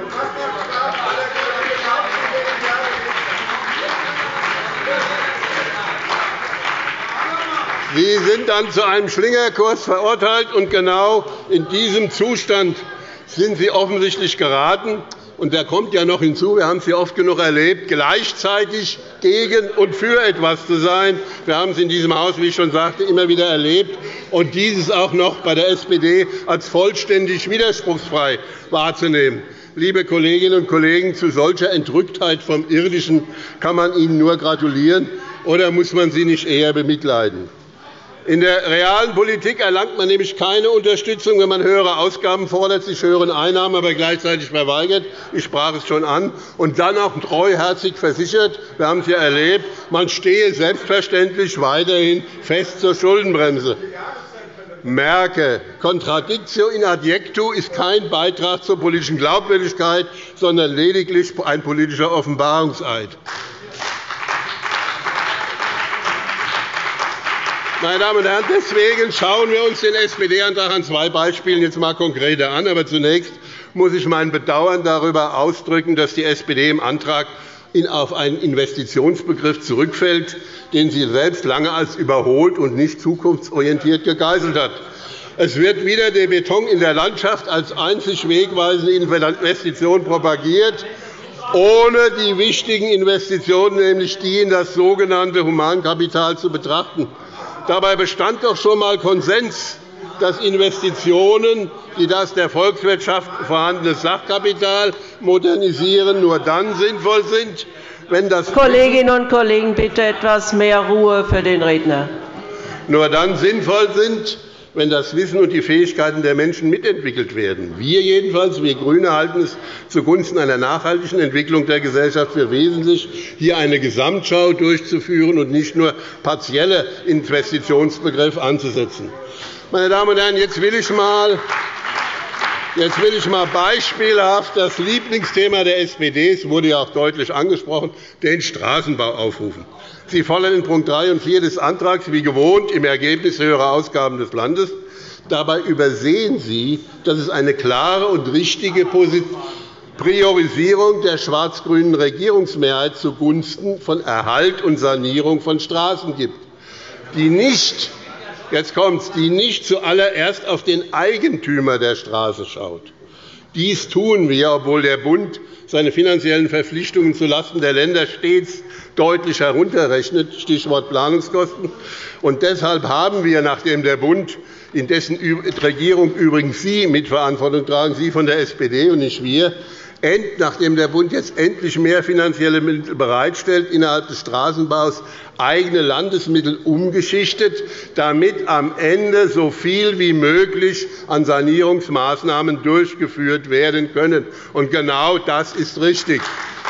Sie sind dann zu einem Schlingerkurs verurteilt, und genau in diesem Zustand sind Sie offensichtlich geraten. Und da kommt ja noch hinzu, wir haben es ja oft genug erlebt, gleichzeitig gegen und für etwas zu sein. Wir haben es in diesem Haus, wie ich schon sagte, immer wieder erlebt, und dieses auch noch bei der SPD als vollständig widerspruchsfrei wahrzunehmen. Liebe Kolleginnen und Kollegen, zu solcher Entrücktheit vom Irdischen kann man Ihnen nur gratulieren, oder muss man sie nicht eher bemitleiden? In der realen Politik erlangt man nämlich keine Unterstützung, wenn man höhere Ausgaben fordert, sich höheren Einnahmen aber gleichzeitig verweigert. Ich sprach es schon an. Und dann auch treuherzig versichert, wir haben es ja erlebt, man stehe selbstverständlich weiterhin fest zur Schuldenbremse. Merke, Contradictio in adjectu ist kein Beitrag zur politischen Glaubwürdigkeit, sondern lediglich ein politischer Offenbarungseid. Meine Damen und Herren, deswegen schauen wir uns den SPD-Antrag an zwei Beispielen jetzt einmal konkreter an. Aber zunächst muss ich mein Bedauern darüber ausdrücken, dass die SPD im Antrag auf einen Investitionsbegriff zurückfällt, den sie selbst lange als überholt und nicht zukunftsorientiert gegeißelt hat. Es wird wieder der Beton in der Landschaft als einzig wegweisende Investition propagiert, ohne die wichtigen Investitionen, nämlich die in das sogenannte Humankapital, zu betrachten. Dabei bestand doch schon einmal Konsens, dass Investitionen, die das der Volkswirtschaft vorhandene Sachkapital modernisieren, nur dann sinnvoll sind, wenn das Kolleginnen und Kollegen, bitte etwas mehr Ruhe für den Redner. Nur dann sinnvoll sind, wenn das Wissen und die Fähigkeiten der Menschen mitentwickelt werden. Wir jedenfalls, wir GRÜNE, halten es zugunsten einer nachhaltigen Entwicklung der Gesellschaft für wesentlich, hier eine Gesamtschau durchzuführen und nicht nur partielle Investitionsbegriffe anzusetzen. Meine Damen und Herren, jetzt will ich mal beispielhaft das Lieblingsthema der SPD, es wurde ja auch deutlich angesprochen, den Straßenbau aufrufen. Sie fordern in Punkt 3 und 4 des Antrags wie gewohnt im Ergebnis höhere Ausgaben des Landes. Dabei übersehen Sie, dass es eine klare und richtige Priorisierung der schwarz-grünen Regierungsmehrheit zugunsten von Erhalt und Sanierung von Straßen gibt, die nicht, jetzt kommt's, die nicht zuallererst auf den Eigentümer der Straße schaut. Dies tun wir, obwohl der Bund seine finanziellen Verpflichtungen zulasten der Länder stets deutlich herunterrechnet, Stichwort Planungskosten. Und deshalb haben wir, nachdem der Bund, in dessen Regierung übrigens Sie Mitverantwortung tragen, Sie von der SPD und nicht wir, nachdem der Bund jetzt endlich mehr finanzielle Mittel bereitstellt, innerhalb des Straßenbaus eigene Landesmittel umgeschichtet, damit am Ende so viel wie möglich an Sanierungsmaßnahmen durchgeführt werden können. Und genau das ist richtig.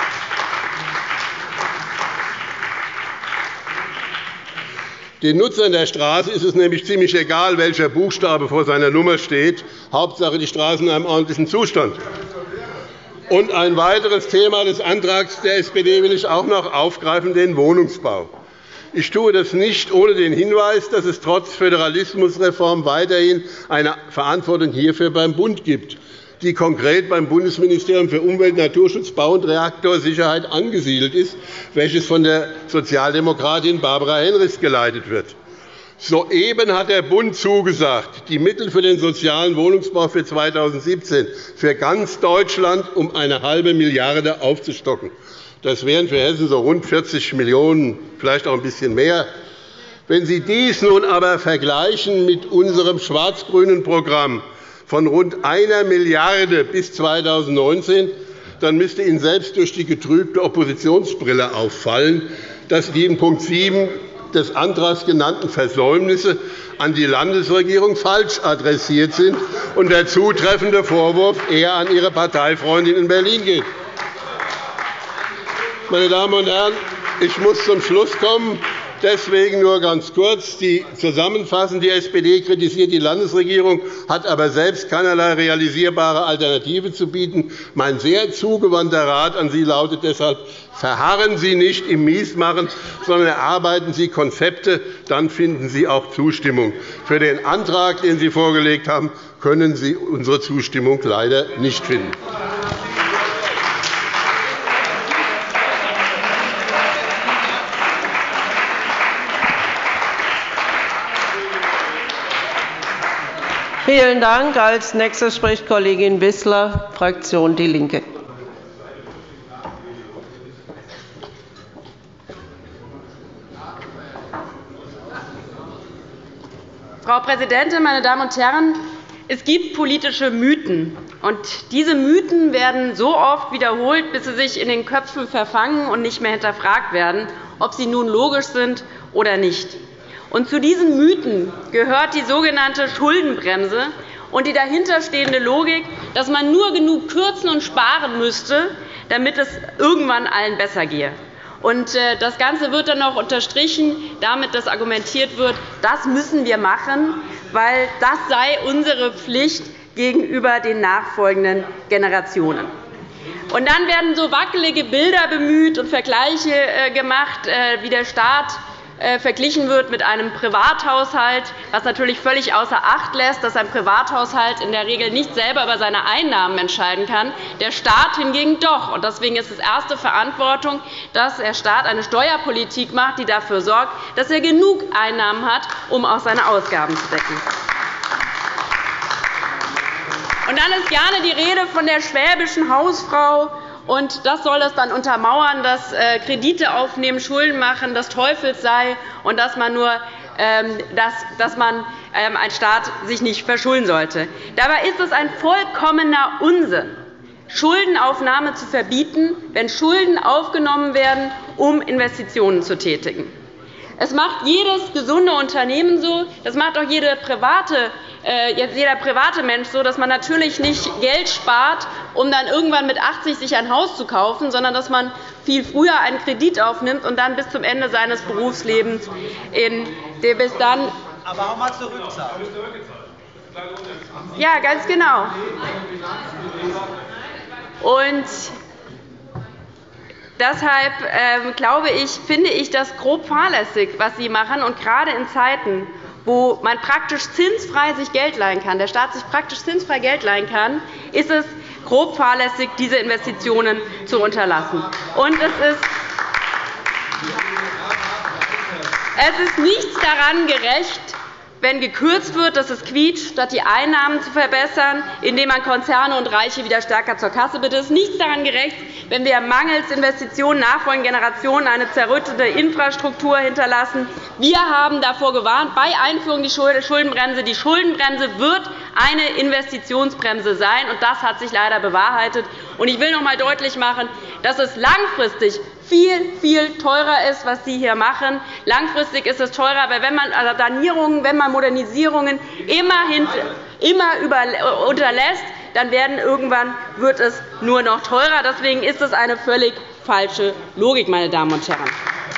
Den Nutzern der Straße ist es nämlich ziemlich egal, welcher Buchstabe vor seiner Nummer steht. Hauptsache, die Straßen in einem ordentlichen Zustand. Und ein weiteres Thema des Antrags der SPD will ich auch noch aufgreifen, den Wohnungsbau. Ich tue das nicht ohne den Hinweis, dass es trotz Föderalismusreform weiterhin eine Verantwortung hierfür beim Bund gibt, die konkret beim Bundesministerium für Umwelt, Naturschutz, Bau und Reaktorsicherheit angesiedelt ist, welches von der Sozialdemokratin Barbara Henrichs geleitet wird. Soeben hat der Bund zugesagt, die Mittel für den sozialen Wohnungsbau für 2017 für ganz Deutschland um eine halbe Milliarde aufzustocken. Das wären für Hessen so rund 40 Millionen €, vielleicht auch ein bisschen mehr. Wenn Sie dies nun aber vergleichen mit unserem schwarz-grünen Programm von rund 1 Milliarde € bis 2019, dann müsste Ihnen selbst durch die getrübte Oppositionsbrille auffallen, dass die in Punkt 7 des Antrags genannten Versäumnisse an die Landesregierung falsch adressiert sind und der zutreffende Vorwurf eher an Ihre Parteifreundin in Berlin geht. Meine Damen und Herren, ich muss zum Schluss kommen. Deswegen nur ganz kurz zusammenfassend. Die SPD kritisiert die Landesregierung, hat aber selbst keinerlei realisierbare Alternative zu bieten. Mein sehr zugewandter Rat an Sie lautet deshalb, verharren Sie nicht im Miesmachen, sondern erarbeiten Sie Konzepte. Dann finden Sie auch Zustimmung. Für den Antrag, den Sie vorgelegt haben, können Sie unsere Zustimmung leider nicht finden. Vielen Dank. Als Nächste spricht Kollegin Wissler, Fraktion DIE LINKE. Frau Präsidentin, meine Damen und Herren! Es gibt politische Mythen. Und diese Mythen werden so oft wiederholt, bis sie sich in den Köpfen verfangen und nicht mehr hinterfragt werden, ob sie nun logisch sind oder nicht. Und zu diesen Mythen gehört die sogenannte Schuldenbremse und die dahinterstehende Logik, dass man nur genug kürzen und sparen müsste, damit es irgendwann allen besser gehe. Und das Ganze wird dann noch unterstrichen, damit dass argumentiert wird, das müssen wir machen, weil das sei unsere Pflicht gegenüber den nachfolgenden Generationen. Und dann werden so wackelige Bilder bemüht und Vergleiche gemacht, wie der Staat verglichen wird mit einem Privathaushalt, was natürlich völlig außer Acht lässt, dass ein Privathaushalt in der Regel nicht selber über seine Einnahmen entscheiden kann, der Staat hingegen doch. Und deswegen ist es erste Verantwortung, dass der Staat eine Steuerpolitik macht, die dafür sorgt, dass er genug Einnahmen hat, um auch seine Ausgaben zu decken. Und dann ist gerne die Rede von der schwäbischen Hausfrau. Und das soll es dann untermauern, dass Kredite aufnehmen, Schulden machen das Teufels sei und dass man ein Staat sich nicht verschulden sollte. Dabei ist es ein vollkommener Unsinn, Schuldenaufnahme zu verbieten, wenn Schulden aufgenommen werden, um Investitionen zu tätigen. Es macht jedes gesunde Unternehmen so, das macht auch jeder private Mensch so, dass man natürlich nicht Geld spart, um dann irgendwann mit 80 sich ein Haus zu kaufen, sondern dass man viel früher einen Kredit aufnimmt und dann bis zum Ende seines Berufslebens bis dann. Aber auch mal zurückzahlen. Ja, ganz genau. Und deshalb finde ich das grob fahrlässig, was Sie machen. Und gerade in Zeiten, wo man praktisch zinsfrei sich Geld leihen kann, der Staat sich praktisch zinsfrei Geld leihen kann, ist es grob fahrlässig, diese Investitionen zu unterlassen. Und es ist nichts daran gerecht, wenn gekürzt wird, dass es quietscht, statt die Einnahmen zu verbessern, indem man Konzerne und Reiche wieder stärker zur Kasse bittet. Es ist nichts daran gerecht, wenn wir mangels Investitionen nachfolgenden Generationen eine zerrüttete Infrastruktur hinterlassen. Wir haben davor gewarnt, bei Einführung der Schuldenbremse. Die Schuldenbremse wird eine Investitionsbremse sein, und das hat sich leider bewahrheitet. Ich will noch einmal deutlich machen, dass es langfristig viel, viel teurer ist, was Sie hier machen. Langfristig ist es teurer, weil wenn man Sanierungen, wenn man Modernisierungen immer unterlässt, dann wird es nur noch teurer. Deswegen ist es eine völlig falsche Logik, meine Damen und Herren.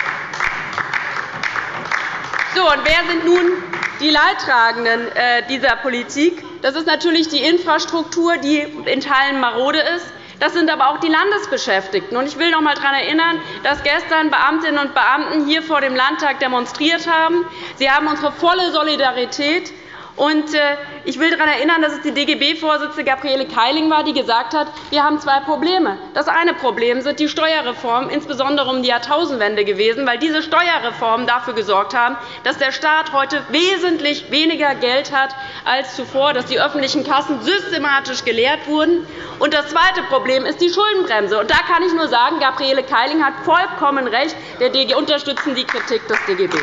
So, und wer sind nun die Leidtragenden dieser Politik? Das ist natürlich die Infrastruktur, die in Teilen marode ist. Das sind aber auch die Landesbeschäftigten. Ich will noch einmal daran erinnern, dass gestern Beamtinnen und Beamte hier vor dem Landtag demonstriert haben. Sie haben unsere volle Solidarität. Ich will daran erinnern, dass es die DGB-Vorsitzende Gabriele Keiling war, die gesagt hat, wir haben zwei Probleme. Das eine Problem sind die Steuerreformen, insbesondere um die Jahrtausendwende gewesen, weil diese Steuerreformen dafür gesorgt haben, dass der Staat heute wesentlich weniger Geld hat als zuvor, dass die öffentlichen Kassen systematisch geleert wurden. Und das zweite Problem ist die Schuldenbremse. Und da kann ich nur sagen, Gabriele Keiling hat vollkommen recht. Wir unterstützen die Kritik des DGB.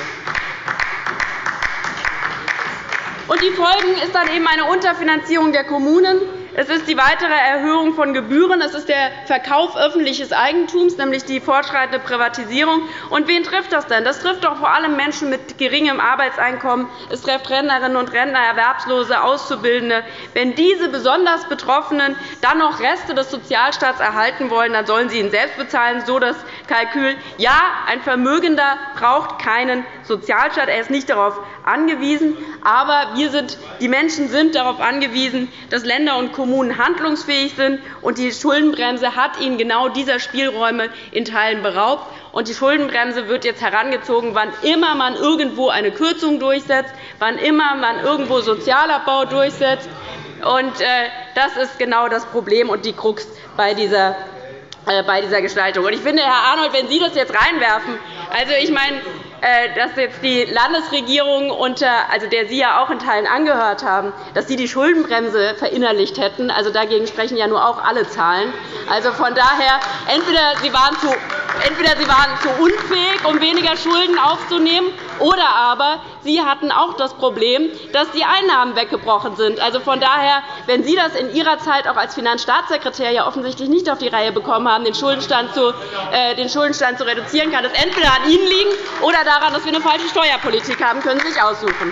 Und die Folgen ist dann eben eine Unterfinanzierung der Kommunen. Es ist die weitere Erhöhung von Gebühren. Es ist der Verkauf öffentliches Eigentums, nämlich die fortschreitende Privatisierung. Und wen trifft das denn? Das trifft doch vor allem Menschen mit geringem Arbeitseinkommen. Es trifft Rentnerinnen und Rentner, Erwerbslose, Auszubildende. Wenn diese besonders Betroffenen dann noch Reste des Sozialstaats erhalten wollen, dann sollen sie ihn selbst bezahlen. So das Kalkül. Ja, ein Vermögender braucht keinen Sozialstaat. Er ist nicht darauf angewiesen. Aber die Menschen sind darauf angewiesen, dass Länder und Kommunen handlungsfähig sind. Und die Schuldenbremse hat ihnen genau dieser Spielräume in Teilen beraubt. Und die Schuldenbremse wird jetzt herangezogen, wann immer man irgendwo eine Kürzung durchsetzt, wann immer man irgendwo Sozialabbau durchsetzt. Und das ist genau das Problem und die Krux bei dieser Gestaltung. Und ich finde, Herr Arnold, wenn Sie das jetzt reinwerfen, also ich meine, dass jetzt die Landesregierung, also der Sie ja auch in Teilen angehört haben, dass Sie die Schuldenbremse verinnerlicht hätten. Also dagegen sprechen ja nur auch alle Zahlen. Also von daher, entweder Sie waren zu unfähig, um weniger Schulden aufzunehmen, oder aber Sie hatten auch das Problem, dass die Einnahmen weggebrochen sind. Also von daher, wenn Sie das in Ihrer Zeit auch als Finanzstaatssekretär ja offensichtlich nicht auf die Reihe bekommen haben, den Schuldenstand zu reduzieren, kann es entweder an Ihnen liegen oder daran, dass wir eine falsche Steuerpolitik haben, können Sie sich aussuchen.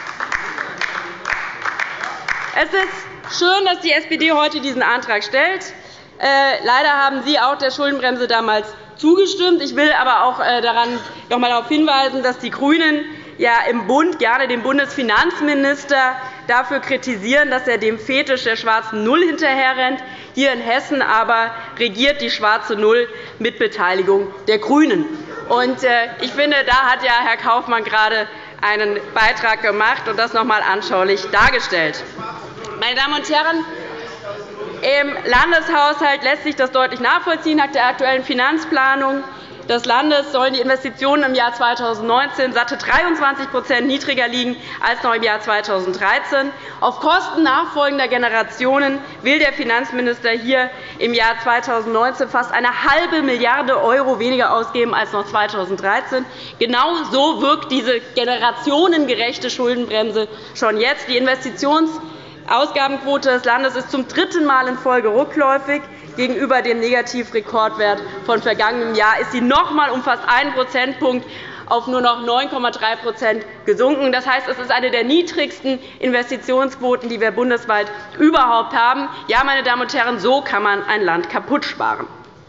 Es ist schön, dass die SPD heute diesen Antrag stellt. Leider haben Sie auch der Schuldenbremse damals zugestimmt. Ich will aber auch noch einmal darauf hinweisen, dass die GRÜNEN ja im Bund gerne den Bundesfinanzminister dafür kritisieren, dass er dem Fetisch der schwarzen Null hinterherrennt. Hier in Hessen aber regiert die schwarze Null mit Beteiligung der GRÜNEN. Und ich finde, da hat ja Herr Kaufmann gerade einen Beitrag gemacht und das noch einmal anschaulich dargestellt. Meine Damen und Herren, im Landeshaushalt lässt sich das deutlich nachvollziehen. Nach der aktuellen Finanzplanung des Landes sollen die Investitionen im Jahr 2019 satte 23% niedriger liegen als noch im Jahr 2013. Auf Kosten nachfolgender Generationen will der Finanzminister hier im Jahr 2019 fast eine halbe Milliarde € weniger ausgeben als noch 2013. Genau so wirkt diese generationengerechte Schuldenbremse schon jetzt. Die Investitionsausgabenquote des Landes ist zum 3. Mal in Folge rückläufig. Gegenüber dem Negativrekordwert von vergangenem Jahr ist sie noch einmal um fast 1 Prozentpunkt auf nur noch 9,3% gesunken. Das heißt, es ist eine der niedrigsten Investitionsquoten, die wir bundesweit überhaupt haben. Ja, meine Damen und Herren, so kann man ein Land kaputt sparen.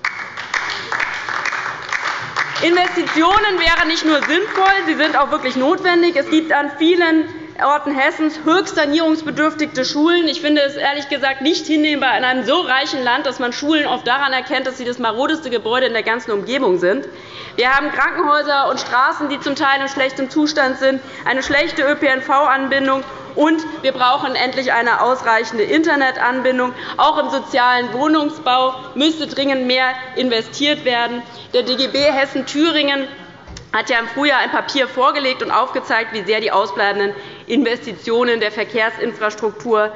Investitionen wären nicht nur sinnvoll, sie sind auch wirklich notwendig. Es gibt an vielen Orten Hessens höchst sanierungsbedürftige Schulen. Ich finde es ehrlich gesagt nicht hinnehmbar in einem so reichen Land, dass man Schulen oft daran erkennt, dass sie das marodeste Gebäude in der ganzen Umgebung sind. Wir haben Krankenhäuser und Straßen, die zum Teil in schlechtem Zustand sind, eine schlechte ÖPNV-Anbindung. Und wir brauchen endlich eine ausreichende Internetanbindung. Auch im sozialen Wohnungsbau müsste dringend mehr investiert werden. Der DGB Hessen-Thüringen hat ja im Frühjahr ein Papier vorgelegt und aufgezeigt, wie sehr die ausbleibenden Investitionen in die Verkehrsinfrastruktur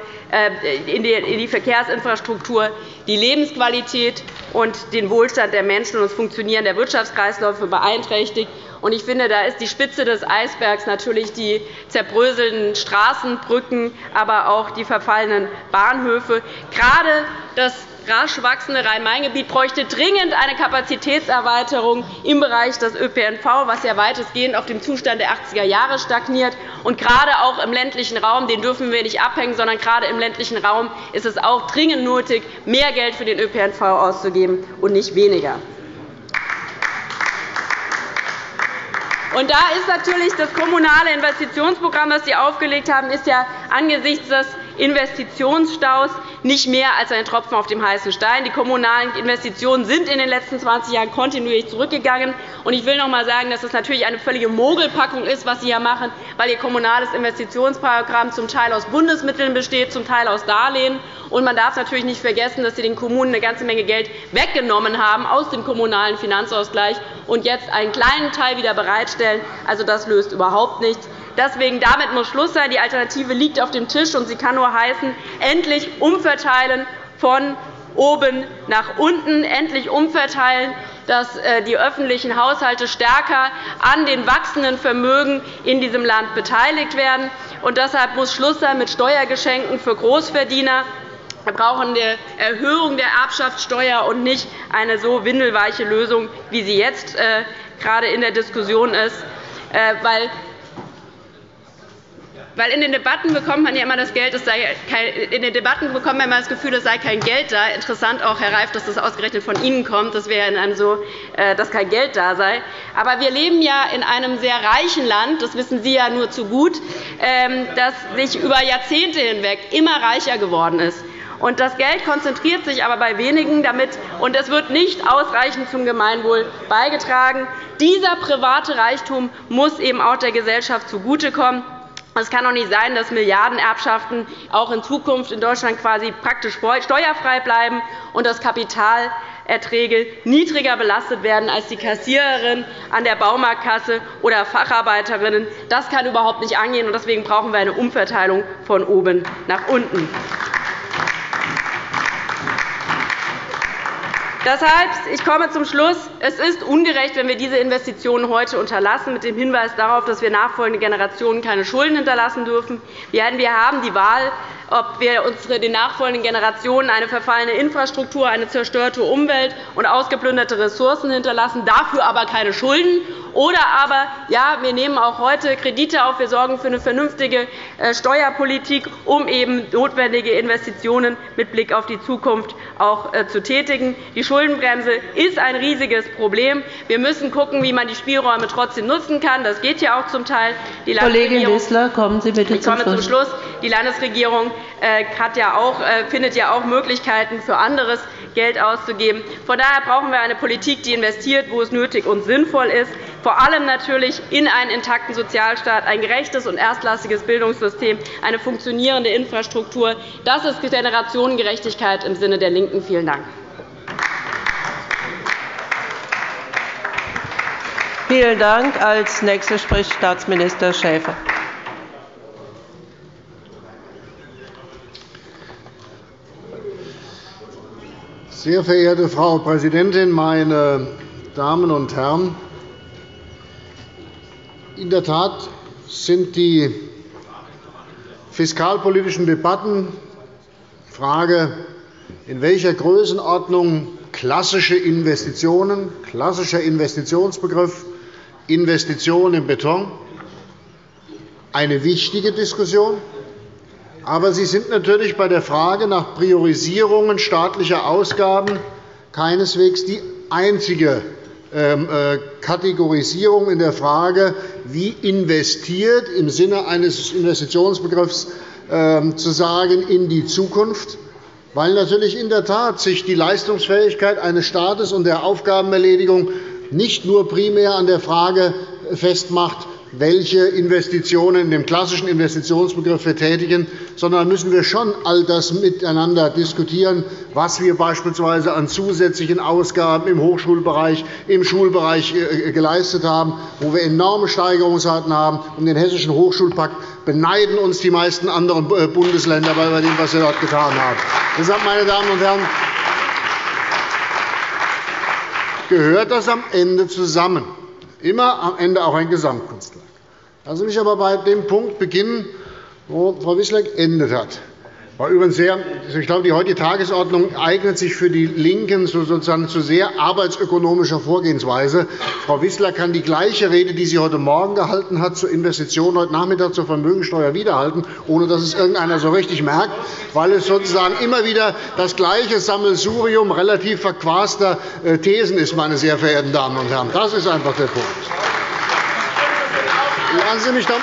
die Lebensqualität und den Wohlstand der Menschen und das Funktionieren der Wirtschaftskreisläufe beeinträchtigt. Ich finde, da ist die Spitze des Eisbergs natürlich die zerbröselnden Straßen, Brücken, aber auch die verfallenen Bahnhöfe. Gerade das rasch wachsende Rhein-Main-Gebiet bräuchte dringend eine Kapazitätserweiterung im Bereich des ÖPNV, was ja weitestgehend auf dem Zustand der 80er Jahre stagniert. Und gerade auch im ländlichen Raum, den dürfen wir nicht abhängen, sondern gerade im ländlichen Raum ist es auch dringend nötig, mehr Geld für den ÖPNV auszugeben und nicht weniger. Und da ist natürlich das kommunale Investitionsprogramm, das Sie aufgelegt haben, ist ja angesichts des Investitionsstaus nicht mehr als ein Tropfen auf dem heißen Stein. Die kommunalen Investitionen sind in den letzten 20 Jahren kontinuierlich zurückgegangen. Und ich will noch einmal sagen, dass es natürlich eine völlige Mogelpackung ist, was Sie hier machen, weil Ihr kommunales Investitionsprogramm zum Teil aus Bundesmitteln besteht, zum Teil aus Darlehen. Und man darf natürlich nicht vergessen, dass Sie den Kommunen eine ganze Menge Geld weggenommen haben aus dem kommunalen Finanzausgleich und jetzt einen kleinen Teil wieder bereitstellen. Also, das löst überhaupt nichts. Deswegen damit muss Schluss sein. Die Alternative liegt auf dem Tisch, und sie kann nur heißen, endlich umverteilen von oben nach unten, endlich umverteilen, dass die öffentlichen Haushalte stärker an den wachsenden Vermögen in diesem Land beteiligt werden. Und deshalb muss Schluss sein mit Steuergeschenken für Großverdiener. Wir brauchen eine Erhöhung der Erbschaftssteuer und nicht eine so windelweiche Lösung, wie sie jetzt gerade in der Diskussion ist. Weil in den Debatten bekommt man ja immer das Gefühl, es sei kein Geld da. Interessant auch, Herr Reif, dass das ausgerechnet von Ihnen kommt. Das wäre in einem so, dass kein Geld da sei. Aber wir leben ja in einem sehr reichen Land. Das wissen Sie ja nur zu gut, das sich über Jahrzehnte hinweg immer reicher geworden ist. Und das Geld konzentriert sich aber bei wenigen und es wird nicht ausreichend zum Gemeinwohl beigetragen. Dieser private Reichtum muss eben auch der Gesellschaft zugutekommen. Es kann doch nicht sein, dass Milliardenerbschaften auch in Zukunft in Deutschland quasi praktisch steuerfrei bleiben und dass Kapitalerträge niedriger belastet werden als die Kassiererin an der Baumarktkasse oder Facharbeiterinnen. Das kann überhaupt nicht angehen, und deswegen brauchen wir eine Umverteilung von oben nach unten. Deshalb, ich komme zum Schluss. Es ist ungerecht, wenn wir diese Investitionen heute unterlassen, mit dem Hinweis darauf, dass wir nachfolgenden Generationen keine Schulden hinterlassen dürfen. Wir haben die Wahl, ob wir den nachfolgenden Generationen eine verfallene Infrastruktur, eine zerstörte Umwelt und ausgeplünderte Ressourcen hinterlassen, dafür aber keine Schulden. Oder aber, ja, wir nehmen auch heute Kredite auf, wir sorgen für eine vernünftige Steuerpolitik, um eben notwendige Investitionen mit Blick auf die Zukunft auch zu tätigen. Die Schuldenbremse ist ein riesiges Problem. Wir müssen schauen, wie man die Spielräume trotzdem nutzen kann. Das geht ja auch zum Teil. Kollegin Wissler, kommen Sie bitte zum Schluss. Die Landesregierung findet ja auch Möglichkeiten, für anderes Geld auszugeben. Von daher brauchen wir eine Politik, die investiert, wo es nötig und sinnvoll ist, vor allem natürlich in einen intakten Sozialstaat, ein gerechtes und erstklassiges Bildungssystem, eine funktionierende Infrastruktur. Das ist Generationengerechtigkeit im Sinne der LINKEN. Vielen Dank. Vielen Dank. Als Nächster spricht Staatsminister Schäfer. Sehr verehrte Frau Präsidentin, meine Damen und Herren! In der Tat sind die fiskalpolitischen Debatten Frage, in welcher Größenordnung klassischer Investitionsbegriff, Investition in Beton, eine wichtige Diskussion. Aber sie sind natürlich bei der Frage nach Priorisierungen staatlicher Ausgaben keineswegs die einzige Kategorisierung in der Frage, wie investiert im Sinne eines Investitionsbegriffs zu sagen in die Zukunft, weil natürlich in der Tat sich die Leistungsfähigkeit eines Staates und der Aufgabenerledigung nicht nur primär an der Frage festmacht, welche Investitionen in dem klassischen Investitionsbegriff wir tätigen, sondern müssen wir schon all das miteinander diskutieren, was wir beispielsweise an zusätzlichen Ausgaben im Hochschulbereich, im Schulbereich geleistet haben, wo wir enorme Steigerungsraten haben. Um den Hessischen Hochschulpakt beneiden uns die meisten anderen Bundesländer bei dem, was wir dort getan haben. Deshalb, meine Damen und Herren, gehört das am Ende zusammen. Immer am Ende auch ein Gesamtkunstwerk. Lassen Sie mich aber bei dem Punkt beginnen, wo Frau Wissler geendet hat. Ich glaube, die heutige Tagesordnung eignet sich für die LINKEN sozusagen zu sehr arbeitsökonomischer Vorgehensweise. Frau Wissler kann die gleiche Rede, die sie heute Morgen gehalten hat, zur Investition heute Nachmittag zur Vermögensteuer wiederhalten, ohne dass es irgendeiner so richtig merkt, weil es sozusagen immer wieder das gleiche Sammelsurium relativ verquaster Thesen ist, meine sehr verehrten Damen und Herren. Das ist einfach der Punkt. Lassen Sie mich doch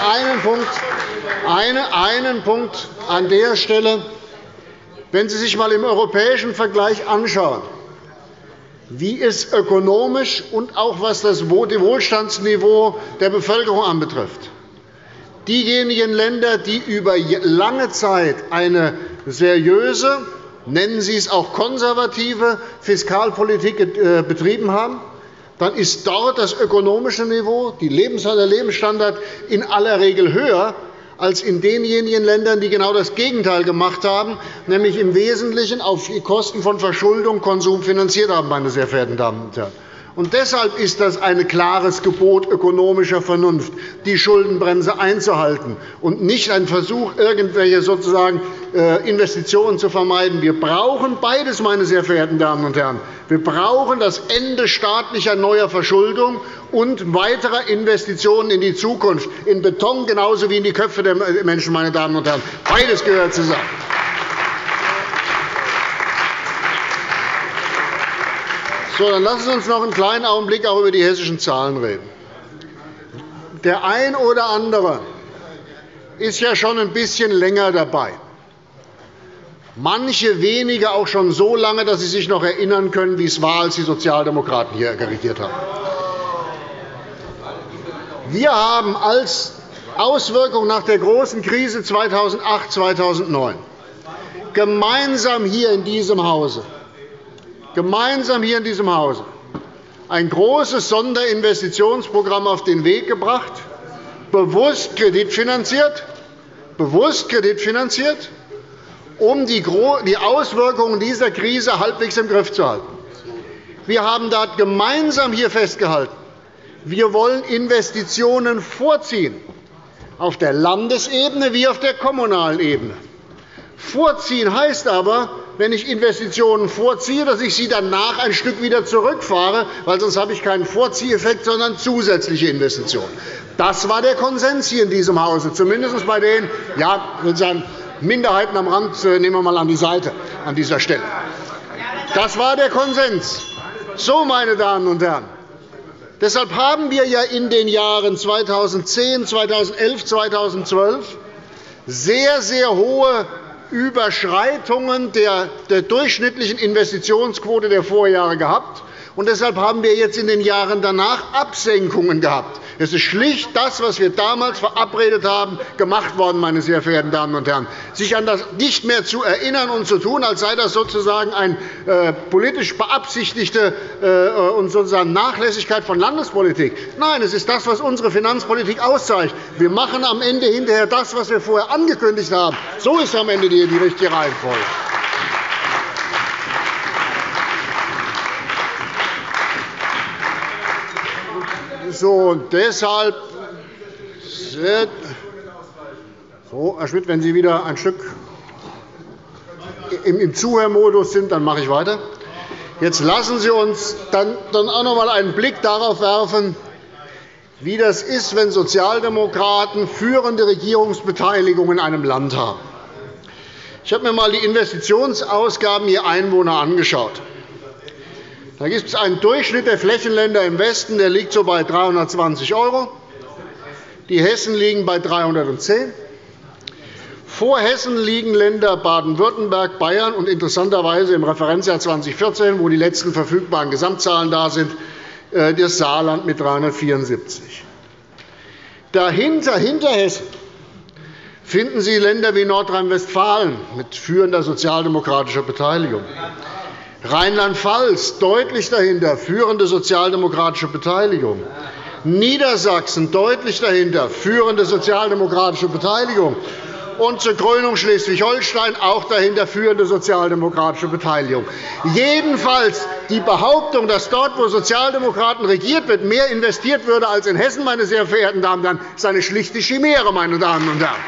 einen Punkt an der Stelle. Wenn Sie sich einmal im europäischen Vergleich anschauen, wie es ökonomisch und auch was das Wohlstandsniveau der Bevölkerung anbetrifft, diejenigen Länder, die über lange Zeit eine seriöse, nennen Sie es auch konservative Fiskalpolitik betrieben haben, dann ist dort das ökonomische Niveau, der Lebensstandard in aller Regel höher als in denjenigen Ländern, die genau das Gegenteil gemacht haben, nämlich im Wesentlichen auf Kosten von Verschuldung Konsum finanziert haben, meine sehr verehrten Damen und Herren. Und deshalb ist das ein klares Gebot ökonomischer Vernunft, die Schuldenbremse einzuhalten und nicht ein Versuch, irgendwelche sozusagen Investitionen zu vermeiden. Wir brauchen beides, meine sehr verehrten Damen und Herren. Wir brauchen das Ende staatlicher neuer Verschuldung und weiterer Investitionen in die Zukunft, in Beton genauso wie in die Köpfe der Menschen, meine Damen und Herren. Beides gehört zusammen. So, dann lassen Sie uns noch einen kleinen Augenblick auch über die hessischen Zahlen reden. Der ein oder andere ist ja schon ein bisschen länger dabei. Manche wenige auch schon so lange, dass sie sich noch erinnern können, wie es war, als die Sozialdemokraten hier regiert haben. Wir haben als Auswirkung nach der großen Krise 2008/2009 gemeinsam hier in diesem Hause ein großes Sonderinvestitionsprogramm auf den Weg gebracht, bewusst kreditfinanziert, um die Auswirkungen dieser Krise halbwegs im Griff zu halten. Wir haben dort gemeinsam hier festgehalten, wir wollen Investitionen vorziehen, auf der Landesebene wie auf der kommunalen Ebene. Vorziehen heißt aber, wenn ich Investitionen vorziehe, dass ich sie danach ein Stück wieder zurückfahre, weil sonst habe ich keinen Vorzieheffekt, sondern zusätzliche Investitionen. Das war der Konsens hier in diesem Hause, zumindest bei den Minderheiten am Rand, nehmen wir mal an die Seite an dieser Stelle. Das war der Konsens. So, meine Damen und Herren, deshalb haben wir ja in den Jahren 2010, 2011, 2012 sehr, sehr hohe Überschreitungen der durchschnittlichen Investitionsquote der Vorjahre gehabt. Und deshalb haben wir jetzt in den Jahren danach Absenkungen gehabt. Es ist schlicht das, was wir damals verabredet haben, gemacht worden, meine sehr verehrten Damen und Herren. Sich an das nicht mehr zu erinnern und zu tun, als sei das sozusagen eine politisch beabsichtigte und sozusagen Nachlässigkeit von Landespolitik. Nein, es ist das, was unsere Finanzpolitik auszeichnet. Wir machen am Ende hinterher das, was wir vorher angekündigt haben. So ist am Ende die richtige Reihenfolge. So, und deshalb, Herr Schmidt, wenn Sie wieder ein Stück im Zuhörmodus sind, dann mache ich weiter. Jetzt lassen Sie uns dann auch noch einmal einen Blick darauf werfen, wie das ist, wenn Sozialdemokraten führende Regierungsbeteiligung in einem Land haben. Ich habe mir einmal die Investitionsausgaben je Einwohner angeschaut. Da gibt es einen Durchschnitt der Flächenländer im Westen, der liegt so bei 320 €. Die Hessen liegen bei 310. Vor Hessen liegen Länder Baden-Württemberg, Bayern und interessanterweise im Referenzjahr 2014, wo die letzten verfügbaren Gesamtzahlen da sind, das Saarland mit 374. Dahinter, hinter Hessen, finden Sie Länder wie Nordrhein-Westfalen mit führender sozialdemokratischer Beteiligung. Rheinland-Pfalz deutlich dahinter, führende sozialdemokratische Beteiligung. Niedersachsen deutlich dahinter, führende sozialdemokratische Beteiligung. Und zur Krönung Schleswig-Holstein auch dahinter führende sozialdemokratische Beteiligung. Jedenfalls die Behauptung, dass dort, wo Sozialdemokraten regiert wird, mehr investiert würde als in Hessen, meine sehr verehrten Damen und Herren, ist eine schlichte Chimäre, meine Damen und Herren.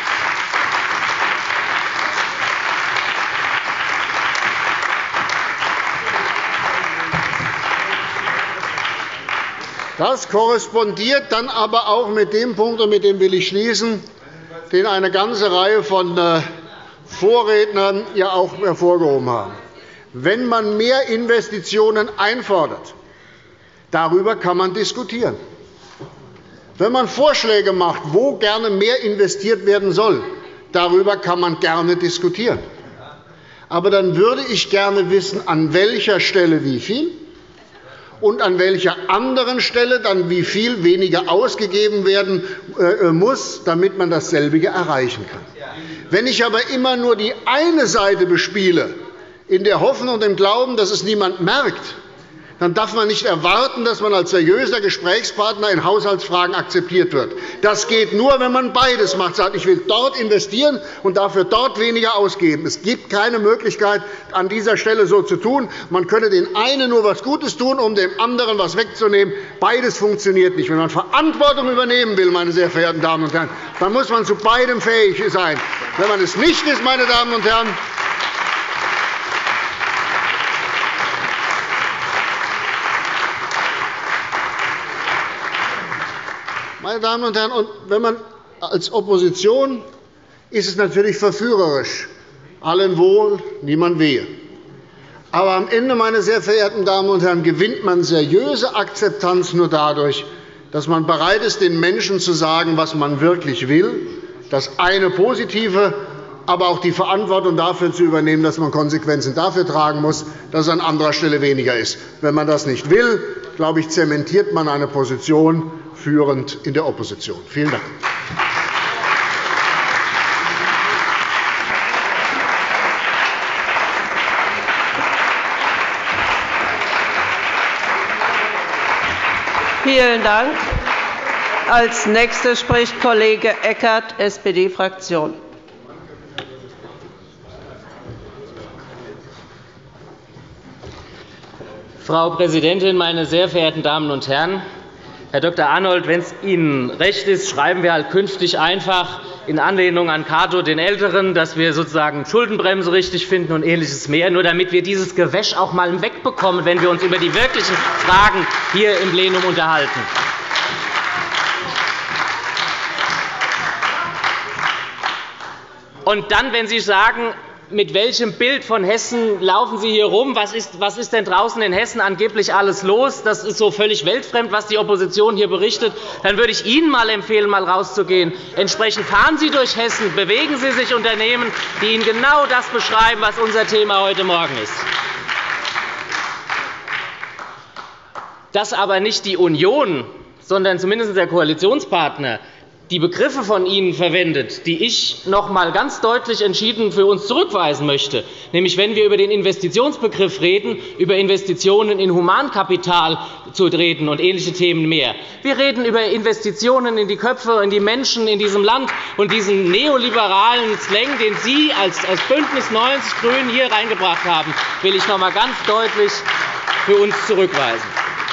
Das korrespondiert dann aber auch mit dem Punkt, und mit dem will ich schließen, den eine ganze Reihe von Vorrednern ja auch hervorgehoben haben. Wenn man mehr Investitionen einfordert, darüber kann man diskutieren. Wenn man Vorschläge macht, wo gerne mehr investiert werden soll, darüber kann man gerne diskutieren. Aber dann würde ich gerne wissen, an welcher Stelle wie viel und an welcher anderen Stelle dann wie viel weniger ausgegeben werden muss, damit man dasselbe erreichen kann. Wenn ich aber immer nur die eine Seite bespiele, in der Hoffnung und im Glauben, dass es niemand merkt, dann darf man nicht erwarten, dass man als seriöser Gesprächspartner in Haushaltsfragen akzeptiert wird. Das geht nur, wenn man beides macht, sagt, ich will dort investieren und dafür dort weniger ausgeben. Es gibt keine Möglichkeit, an dieser Stelle so zu tun. Man könne den einen nur etwas Gutes tun, um dem anderen etwas wegzunehmen. Beides funktioniert nicht. Wenn man Verantwortung übernehmen will, meine sehr verehrten Damen und Herren, dann muss man zu beidem fähig sein. Wenn man es nicht ist, meine Damen und Herren, meine Damen und Herren, und wenn man als Opposition ist es natürlich verführerisch, allen wohl, niemand wehe. Aber am Ende, meine sehr verehrten Damen und Herren, gewinnt man seriöse Akzeptanz nur dadurch, dass man bereit ist, den Menschen zu sagen, was man wirklich will, das eine Positive, aber auch die Verantwortung dafür zu übernehmen, dass man Konsequenzen dafür tragen muss, dass es an anderer Stelle weniger ist. Wenn man das nicht will, glaube ich, zementiert man eine Position führend in der Opposition. Vielen Dank. Vielen Dank. Als Nächster spricht Kollege Eckert, SPD-Fraktion. Frau Präsidentin, meine sehr verehrten Damen und Herren! Herr Dr. Arnold, wenn es Ihnen recht ist, schreiben wir halt künftig einfach in Anlehnung an Cato den Älteren, dass wir sozusagen Schuldenbremse richtig finden und Ähnliches mehr, nur damit wir dieses Gewäsch auch einmal wegbekommen, wenn wir uns über die wirklichen Fragen hier im Plenum unterhalten. Und dann, wenn Sie sagen, mit welchem Bild von Hessen laufen Sie hier rum? Was ist denn draußen in Hessen angeblich alles los? Das ist so völlig weltfremd, was die Opposition hier berichtet. Dann würde ich Ihnen einmal empfehlen, mal rauszugehen. Entsprechend fahren Sie durch Hessen, bewegen Sie sich Unternehmen, die Ihnen genau das beschreiben, was unser Thema heute Morgen ist. Dass aber nicht die Union, sondern zumindest der Koalitionspartner die Begriffe von Ihnen verwendet, die ich noch einmal ganz deutlich entschieden für uns zurückweisen möchte, nämlich wenn wir über den Investitionsbegriff reden, über Investitionen in Humankapital zu reden und ähnliche Themen mehr. Wir reden über Investitionen in die Köpfe, in die Menschen in diesem Land und diesen neoliberalen Slang, den Sie als BÜNDNIS 90 die GRÜNEN hier reingebracht haben, will ich noch einmal ganz deutlich für uns zurückweisen.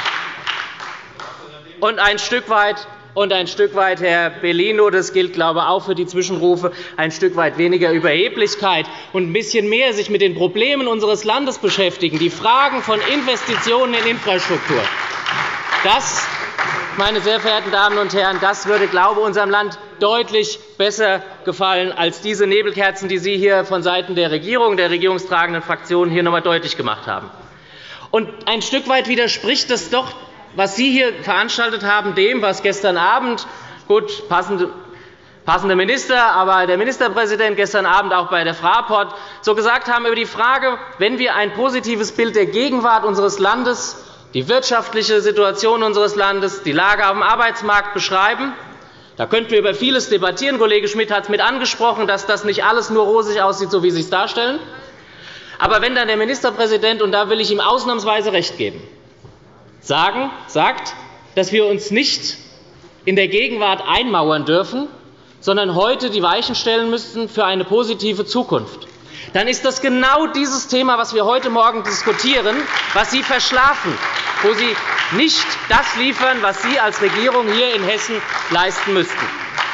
Und ein Stück weit, Herr Bellino, das gilt, glaube ich, auch für die Zwischenrufe, ein Stück weit weniger Überheblichkeit und ein bisschen mehr sich mit den Problemen unseres Landes beschäftigen, die Fragen von Investitionen in Infrastruktur. Das, meine sehr verehrten Damen und Herren, das würde, glaube ich, unserem Land deutlich besser gefallen als diese Nebelkerzen, die Sie hier von Seiten der Regierung, der regierungstragenden Fraktionen hier noch einmal deutlich gemacht haben. Und ein Stück weit widerspricht das doch, was Sie hier veranstaltet haben, dem, was gestern Abend, gut, passende Minister, aber der Ministerpräsident gestern Abend auch bei der Fraport so gesagt haben über die Frage, wenn wir ein positives Bild der Gegenwart unseres Landes, die wirtschaftliche Situation unseres Landes, die Lage auf dem Arbeitsmarkt beschreiben, da könnten wir über vieles debattieren. Kollege Schmidt hat es mit angesprochen, dass das nicht alles nur rosig aussieht, so wie Sie es darstellen. Aber wenn dann der Ministerpräsident, und da will ich ihm ausnahmsweise recht geben, sagt, dass wir uns nicht in der Gegenwart einmauern dürfen, sondern heute die Weichen stellen müssten für eine positive Zukunft, dann ist das genau dieses Thema, was wir heute Morgen diskutieren, was Sie verschlafen, wo Sie nicht das liefern, was Sie als Regierung hier in Hessen leisten müssten.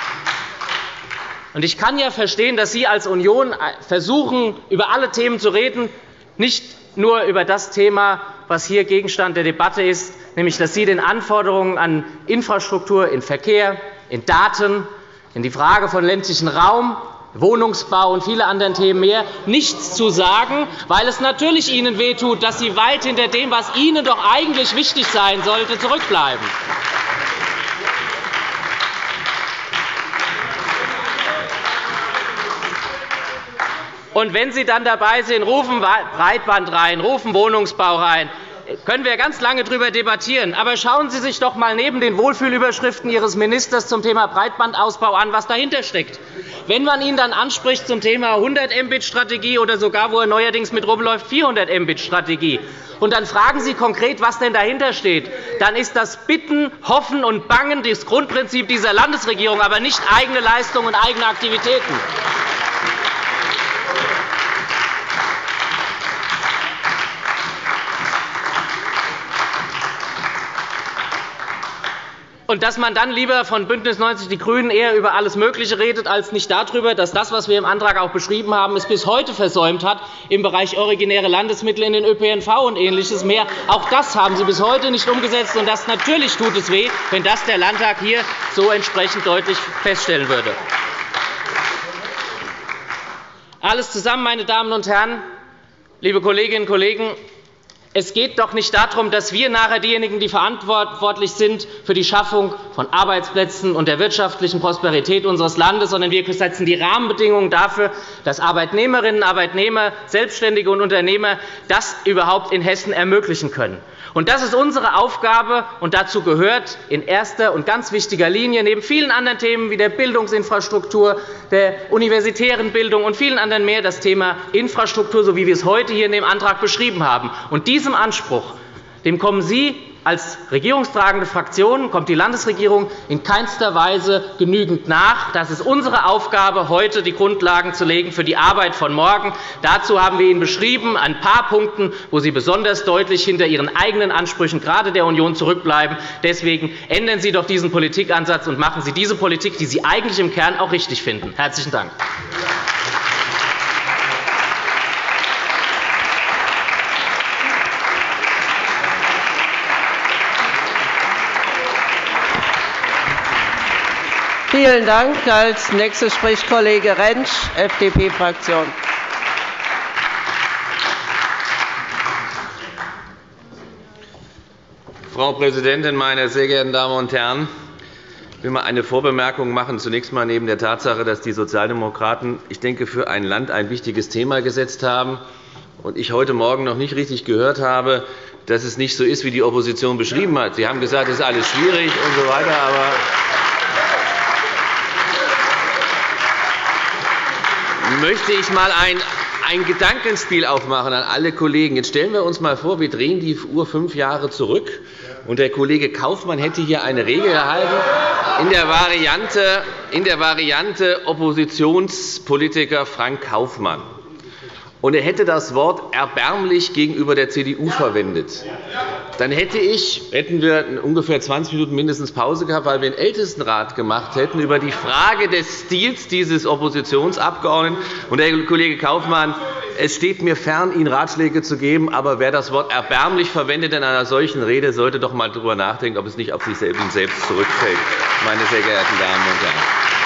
Und ich kann ja verstehen, dass Sie als Union versuchen, über alle Themen zu reden, nicht nur über das Thema, was hier Gegenstand der Debatte ist, nämlich dass Sie den Anforderungen an Infrastruktur, in Verkehr, in Daten, in die Frage von ländlichem Raum, Wohnungsbau und viele anderen Themen mehr nichts zu sagen, weil es natürlich Ihnen wehtut, dass Sie weit hinter dem, was Ihnen doch eigentlich wichtig sein sollte, zurückbleiben. Und wenn Sie dann dabei sind, rufen Breitband rein, rufen Wohnungsbau rein, können wir ganz lange darüber debattieren. Aber schauen Sie sich doch einmal neben den Wohlfühlüberschriften Ihres Ministers zum Thema Breitbandausbau an, was dahinter steckt. Wenn man ihn dann anspricht zum Thema 100 Mbit-Strategie oder sogar, wo er neuerdings mit rumläuft, 400 Mbit-Strategie, und dann fragen Sie konkret, was denn dahinter steht, dann ist das Bitten, Hoffen und Bangen das Grundprinzip dieser Landesregierung, aber nicht eigene Leistungen und eigene Aktivitäten. Und dass man dann lieber von BÜNDNIS 90 die GRÜNEN eher über alles Mögliche redet, als nicht darüber, dass das, was wir im Antrag auch beschrieben haben, es bis heute versäumt hat, im Bereich originäre Landesmittel in den ÖPNV und Ähnliches mehr. Auch das haben Sie bis heute nicht umgesetzt. Und das natürlich tut es weh, wenn das der Landtag hier so entsprechend deutlich feststellen würde. Alles zusammen, meine Damen und Herren, liebe Kolleginnen und Kollegen, es geht doch nicht darum, dass wir nachher diejenigen, die verantwortlich sind für die Schaffung von Arbeitsplätzen und der wirtschaftlichen Prosperität unseres Landes, sondern wir setzen die Rahmenbedingungen dafür, dass Arbeitnehmerinnen, Arbeitnehmer, Selbstständige und Unternehmer das überhaupt in Hessen ermöglichen können. Und das ist unsere Aufgabe, und dazu gehört in erster und ganz wichtiger Linie neben vielen anderen Themen wie der Bildungsinfrastruktur, der universitären Bildung und vielen anderen mehr das Thema Infrastruktur, so wie wir es heute hier in dem Antrag beschrieben haben. Und diesem Anspruch, dem kommen Sie als regierungstragende Fraktion, kommt die Landesregierung in keinster Weise genügend nach. Das ist unsere Aufgabe, heute die Grundlagen zu legen für die Arbeit von morgen. Dazu haben wir Ihnen beschrieben, an ein paar Punkten, wo Sie besonders deutlich hinter Ihren eigenen Ansprüchen, gerade der Union, zurückbleiben. Deswegen ändern Sie doch diesen Politikansatz und machen Sie diese Politik, die Sie eigentlich im Kern auch richtig finden. Herzlichen Dank. Vielen Dank. Als Nächster spricht Kollege Rentsch, FDP-Fraktion. Frau Präsidentin, meine sehr geehrten Damen und Herren! Ich will mal eine Vorbemerkung machen. Zunächst einmal neben der Tatsache, dass die Sozialdemokraten, ich denke, für ein Land ein wichtiges Thema gesetzt haben und ich heute Morgen noch nicht richtig gehört habe, dass es nicht so ist, wie die Opposition beschrieben hat. Sie haben gesagt, es ist alles schwierig und so weiter, aber möchte ich mal ein Gedankenspiel aufmachen an alle Kollegen. Jetzt stellen wir uns einmal vor, wir drehen die Uhr 5 Jahre zurück, und der Kollege Kaufmann hätte hier eine Rede gehalten in der Variante Oppositionspolitiker Frank Kaufmann. Und er hätte das Wort erbärmlich gegenüber der CDU verwendet. Dann hätten wir ungefähr 20 Minuten mindestens Pause gehabt, weil wir einen Ältestenrat gemacht hätten über die Frage des Stils dieses Oppositionsabgeordneten. Und der Kollege Kaufmann, es steht mir fern, Ihnen Ratschläge zu geben, aber wer das Wort erbärmlich verwendet in einer solchen Rede, sollte doch einmal darüber nachdenken, ob es nicht auf sich selbst zurückfällt, meine sehr geehrten Damen und Herren.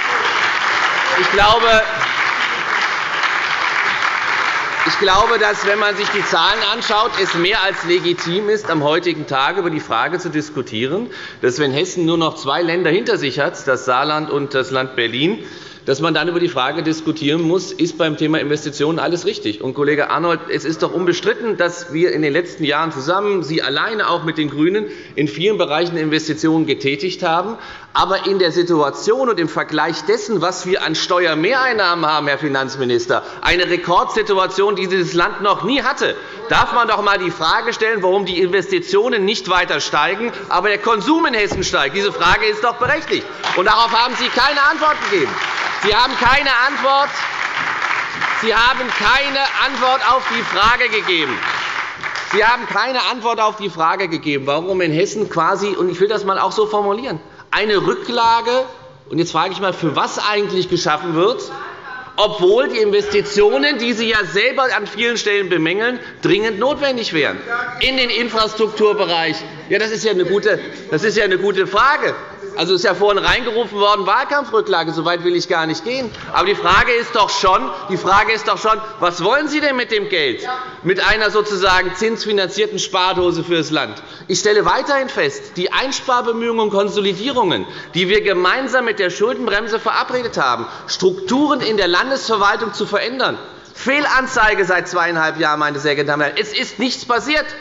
Ich glaube, dass, wenn man sich die Zahlen anschaut, es mehr als legitim ist, am heutigen Tag über die Frage zu diskutieren, dass, wenn Hessen nur noch 2 Länder hinter sich hat, das Saarland und das Land Berlin, dass man dann über die Frage diskutieren muss, ist beim Thema Investitionen alles richtig. Und, Kollege Arnold, es ist doch unbestritten, dass wir in den letzten Jahren zusammen, Sie alleine auch mit den GRÜNEN, in vielen Bereichen Investitionen getätigt haben. Aber in der Situation und im Vergleich dessen, was wir an Steuermehreinnahmen haben, Herr Finanzminister, eine Rekordsituation, die dieses Land noch nie hatte, darf man doch einmal die Frage stellen, warum die Investitionen nicht weiter steigen, aber der Konsum in Hessen steigt. Diese Frage ist doch berechtigt. Und darauf haben Sie keine Antwort gegeben. Sie haben keine Antwort. Sie haben keine Antwort auf die Frage gegeben. Sie haben keine Antwort auf die Frage gegeben, warum in Hessen quasi, und ich will das mal auch so formulieren, eine Rücklage, und jetzt frage ich mal, für was eigentlich geschaffen wird, obwohl die Investitionen, die Sie ja selber an vielen Stellen bemängeln, dringend notwendig wären. In den Infrastrukturbereich. Ja, das ist ja eine gute Frage. Also ist ja vorhin reingerufen worden, Wahlkampfrücklage, so weit will ich gar nicht gehen. Aber die Frage ist doch schon, was wollen Sie denn mit dem Geld? Mit einer sozusagen zinsfinanzierten Spardose für das Land. Ich stelle weiterhin fest, die Einsparبemühungen und Konsolidierungen, die wir gemeinsam mit der Schuldenbremse verabredet haben, Strukturen in der Landesverwaltung zu verändern. Fehlanzeige seit 2,5 Jahren, meine sehr geehrten Damen und Herren. Es ist nichts passiert.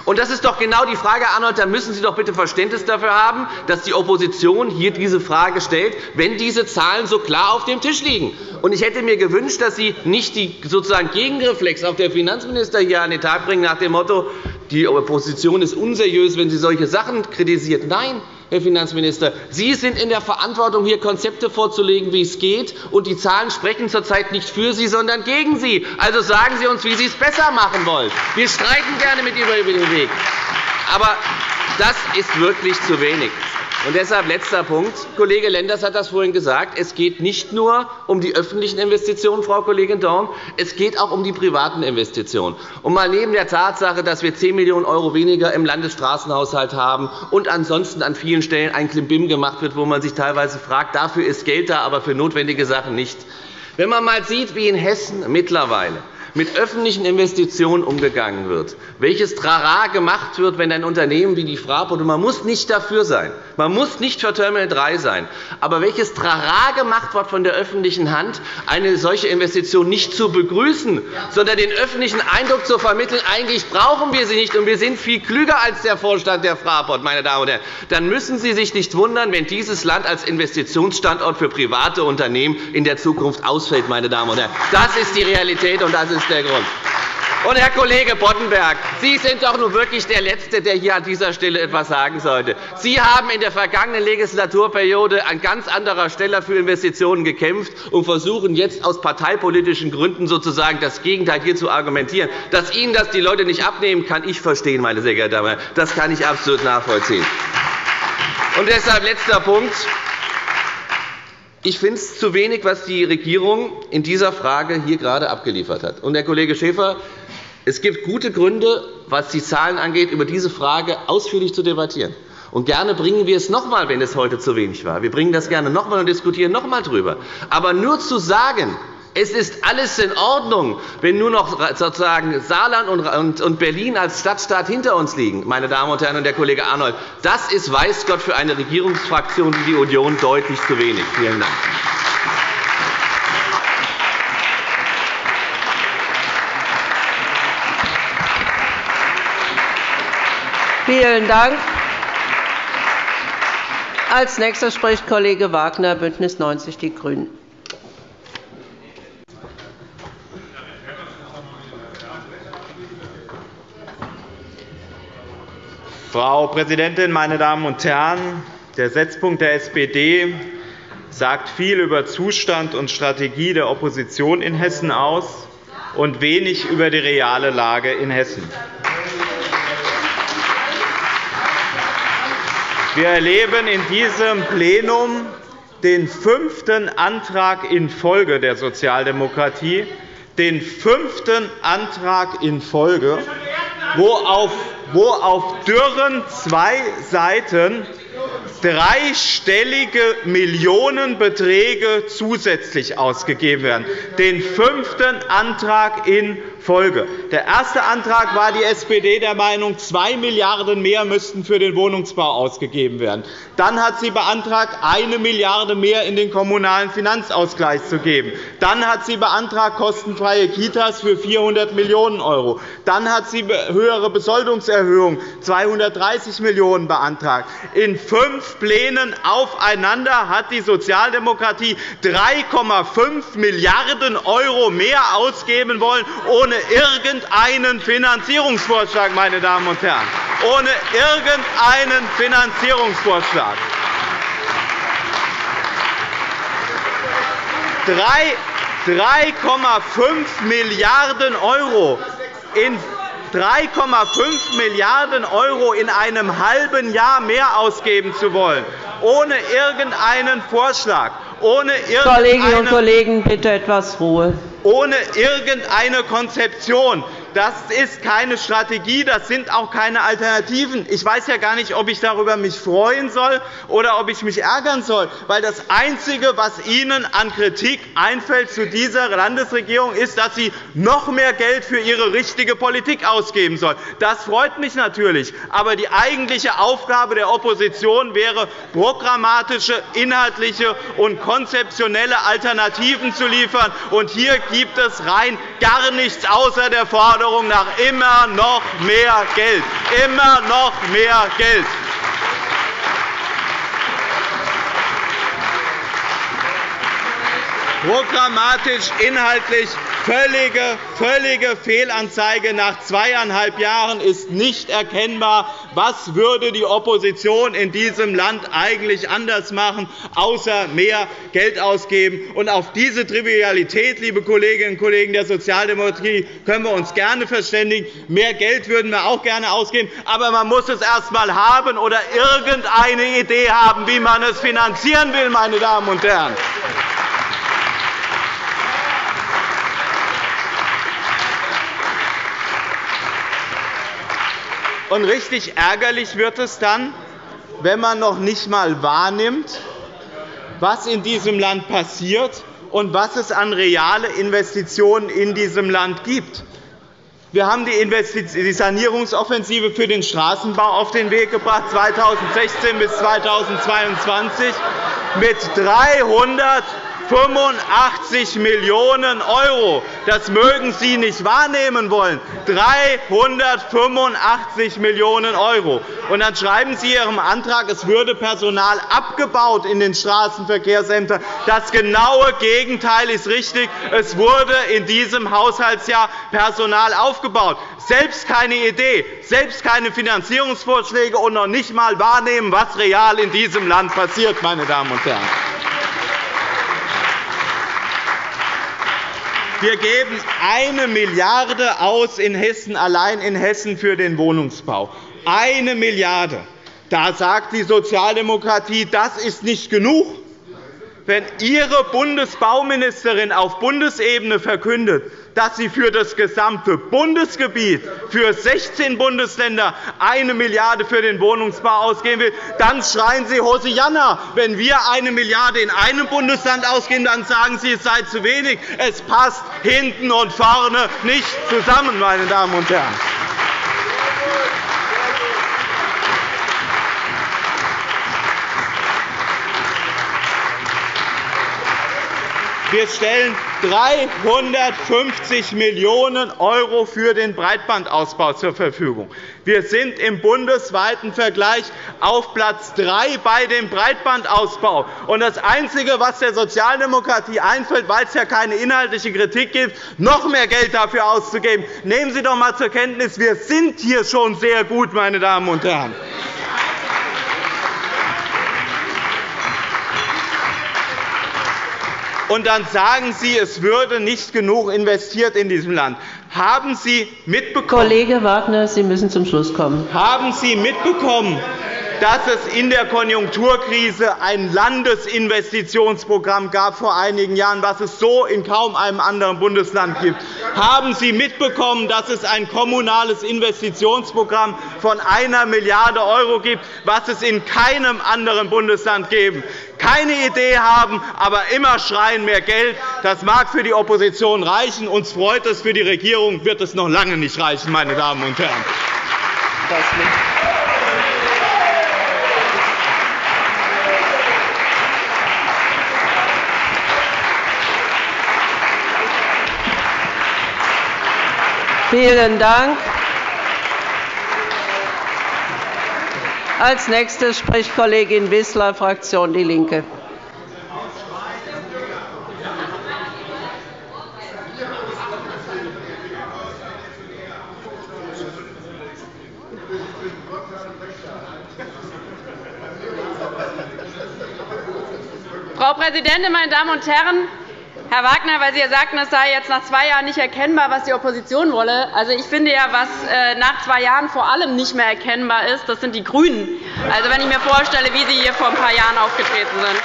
Und das ist doch genau die Frage, Herr Arnold. Da müssen Sie doch bitte Verständnis dafür haben, dass die Opposition hier diese Frage stellt, wenn diese Zahlen so klar auf dem Tisch liegen. Und ich hätte mir gewünscht, dass Sie nicht die sozusagen Gegenreflex auf der Finanzminister hier an den Tag bringen, nach dem Motto, die Opposition ist unseriös, wenn sie solche Sachen kritisiert. Nein, Herr Finanzminister, Sie sind in der Verantwortung, hier Konzepte vorzulegen, wie es geht. Und die Zahlen sprechen zurzeit nicht für Sie, sondern gegen Sie. Also sagen Sie uns, wie Sie es besser machen wollen. Wir streiten gerne mit Ihnen über den Weg. Aber das ist wirklich zu wenig. Und deshalb letzter Punkt. Kollege Lenders hat das vorhin gesagt. Es geht nicht nur um die öffentlichen Investitionen, Frau Kollegin Dorn, es geht auch um die privaten Investitionen. Und mal neben der Tatsache, dass wir 10 Millionen € weniger im Landesstraßenhaushalt haben und ansonsten an vielen Stellen ein Klimbim gemacht wird, wo man sich teilweise fragt, dafür ist Geld da, aber für notwendige Sachen nicht. Wenn man einmal sieht, wie in Hessen mittlerweile mit öffentlichen Investitionen umgegangen wird, welches Trara gemacht wird, wenn ein Unternehmen wie die Fraport, und man muss nicht dafür sein, man muss nicht für Terminal 3 sein, aber welches Trara gemacht wird von der öffentlichen Hand, eine solche Investition nicht zu begrüßen, sondern den öffentlichen Eindruck zu vermitteln, eigentlich brauchen wir sie nicht und wir sind viel klüger als der Vorstand der Fraport, meine Damen und Herren, dann müssen Sie sich nicht wundern, wenn dieses Land als Investitionsstandort für private Unternehmen in der Zukunft ausfällt, meine Damen und Herren. Das ist die Realität und das ist der Grund. Und, Herr Kollege Boddenberg, Sie sind doch nun wirklich der Letzte, der hier an dieser Stelle etwas sagen sollte. Sie haben in der vergangenen Legislaturperiode an ganz anderer Stelle für Investitionen gekämpft und versuchen jetzt aus parteipolitischen Gründen sozusagen das Gegenteil hier zu argumentieren. Dass Ihnen das die Leute nicht abnehmen, kann ich verstehen, meine sehr geehrten Damen und Herren. Das kann ich absolut nachvollziehen. Und deshalb letzter Punkt. Ich finde es zu wenig, was die Regierung in dieser Frage hier gerade abgeliefert hat. Und, Herr Kollege Schäfer, es gibt gute Gründe, was die Zahlen angeht, über diese Frage ausführlich zu debattieren. Und gerne bringen wir es noch einmal, wenn es heute zu wenig war. Wir bringen das gerne noch einmal und diskutieren noch einmal darüber. Aber nur zu sagen, es ist alles in Ordnung, wenn nur noch sozusagen Saarland und Berlin als Stadtstaat hinter uns liegen, meine Damen und Herren, und der Kollege Arnold, das ist, weiß Gott, für eine Regierungsfraktion wie die Union deutlich zu wenig. Vielen Dank. Vielen Dank. Als Nächster spricht Kollege Wagner, BÜNDNIS 90 die GRÜNEN. Frau Präsidentin, meine Damen und Herren! Der Setzpunkt der SPD sagt viel über Zustand und Strategie der Opposition in Hessen aus und wenig über die reale Lage in Hessen. Wir erleben in diesem Plenum den 5. Antrag in Folge der Sozialdemokratie, den 5. Antrag in Folge, wo auf dürren 2 Seiten dreistellige Millionenbeträge zusätzlich ausgegeben werden. Den 5. Antrag in Folge. Der erste Antrag war die SPD der Meinung, 2 Milliarden € mehr müssten für den Wohnungsbau ausgegeben werden. Dann hat sie beantragt, 1 Milliarde € mehr in den kommunalen Finanzausgleich zu geben. Dann hat sie beantragt, kostenfreie Kitas für 400 Millionen €. Dann hat sie höhere Besoldungserhöhungen, 230 Millionen € beantragt. In 5 Plänen aufeinander hat die Sozialdemokratie 3,5 Milliarden € mehr ausgeben wollen, ohne irgendeinen Finanzierungsvorschlag, meine Damen und Herren. Ohne irgendeinen Finanzierungsvorschlag. 3,5 Milliarden € in 3,5 Milliarden € in einem halben Jahr mehr ausgeben zu wollen, ohne irgendeinen Vorschlag, Kolleginnen und Kollegen, bitte etwas Ruhe. Ohne irgendeine Konzeption. Das ist keine Strategie, das sind auch keine Alternativen. Ich weiß ja gar nicht, ob ich mich darüber freuen soll oder ob ich mich ärgern soll, weil das Einzige, was Ihnen an Kritik einfällt zu dieser Landesregierung, ist, dass sie noch mehr Geld für ihre richtige Politik ausgeben soll. Das freut mich natürlich. Aber die eigentliche Aufgabe der Opposition wäre, programmatische, inhaltliche und konzeptionelle Alternativen zu liefern. Und hier gibt es rein gar nichts außer der Forderung Forderung nach immer noch mehr Geld. Immer noch mehr Geld. Programmatisch, inhaltlich völlige Fehlanzeige. Nach 2,5 Jahren ist nicht erkennbar, was würde die Opposition in diesem Land eigentlich anders machen, außer mehr Geld ausgeben. Und auf diese Trivialität, liebe Kolleginnen und Kollegen der Sozialdemokratie, können wir uns gerne verständigen. Mehr Geld würden wir auch gerne ausgeben, aber man muss es erst einmal haben oder irgendeine Idee haben, wie man es finanzieren will, meine Damen und Herren. Und richtig ärgerlich wird es dann, wenn man noch nicht einmal wahrnimmt, was in diesem Land passiert und was es an reale Investitionen in diesem Land gibt. Wir haben die Sanierungsoffensive für den Straßenbau auf den Weg gebracht, 2016 bis 2022, mit 385 Millionen €. Das mögen Sie nicht wahrnehmen wollen. 385 Millionen €. Und dann schreiben Sie in Ihrem Antrag, es würde Personal abgebaut in den Straßenverkehrsämtern. Das genaue Gegenteil ist richtig. Es wurde in diesem Haushaltsjahr Personal aufgebaut. Selbst keine Idee, selbst keine Finanzierungsvorschläge und noch nicht einmal wahrnehmen, was real in diesem Land passiert, meine Damen und Herren. Wir geben 1 Milliarde aus in Hessen, allein in Hessen für den Wohnungsbau. 1 Milliarde. Da sagt die Sozialdemokratie, das ist nicht genug. Wenn Ihre Bundesbauministerin auf Bundesebene verkündet, dass sie für das gesamte Bundesgebiet, für 16 Bundesländer 1 Milliarde für den Wohnungsbau ausgeben will, dann schreien Sie Hosianna. Wenn wir 1 Milliarde in einem Bundesland ausgeben, dann sagen Sie, es sei zu wenig. Es passt hinten und vorne nicht zusammen, meine Damen und Herren. Wir stellen 350 Millionen € für den Breitbandausbau zur Verfügung. Wir sind im bundesweiten Vergleich auf Platz 3 bei dem Breitbandausbau. Und das Einzige, was der Sozialdemokratie einfällt, weil es ja keine inhaltliche Kritik gibt, noch mehr Geld dafür auszugeben. Nehmen Sie doch einmal zur Kenntnis, wir sind hier schon sehr gut, meine Damen und Herren. Und dann sagen Sie, es würde nicht genug investiert in diesem Land. Haben Sie mitbekommen, Kollege Wagner, Sie müssen zum Schluss kommen. Haben Sie mitbekommen, dass es in der Konjunkturkrise ein Landesinvestitionsprogramm gab vor einigen Jahren, was es so in kaum einem anderen Bundesland gibt? Haben Sie mitbekommen, dass es ein kommunales Investitionsprogramm von 1 Milliarde € gibt, was es in keinem anderen Bundesland gibt? Keine Idee haben, aber immer schreien mehr Geld. Das mag für die Opposition reichen. Uns freut es, für die Regierung wird es noch lange nicht reichen, meine Damen und Herren. Vielen Dank. Als Nächstes spricht Kollegin Wissler, Fraktion DIE LINKE. Frau Präsidentin, meine Damen und Herren! Herr Wagner, weil Sie ja sagten, es sei jetzt nach 2 Jahren nicht erkennbar, was die Opposition wolle. Also, ich finde ja, was nach 2 Jahren vor allem nicht mehr erkennbar ist, das sind die GRÜNEN. Also, wenn ich mir vorstelle, wie Sie hier vor ein paar Jahren aufgetreten sind.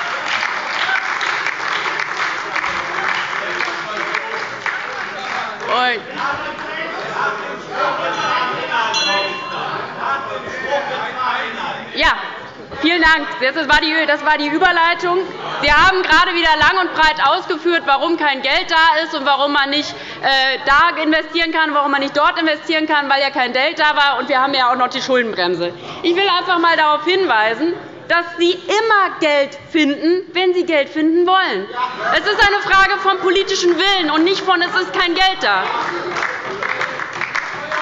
Ja. Vielen Dank. Das war die Überleitung. Sie haben gerade wieder lang und breit ausgeführt, warum kein Geld da ist und warum man nicht da investieren kann, warum man nicht dort investieren kann, weil ja kein Geld da war. Und wir haben ja auch noch die Schuldenbremse. Ich will einfach einmal darauf hinweisen, dass Sie immer Geld finden, wenn Sie Geld finden wollen. Es ist eine Frage vom politischen Willen und nicht von, es ist kein Geld da.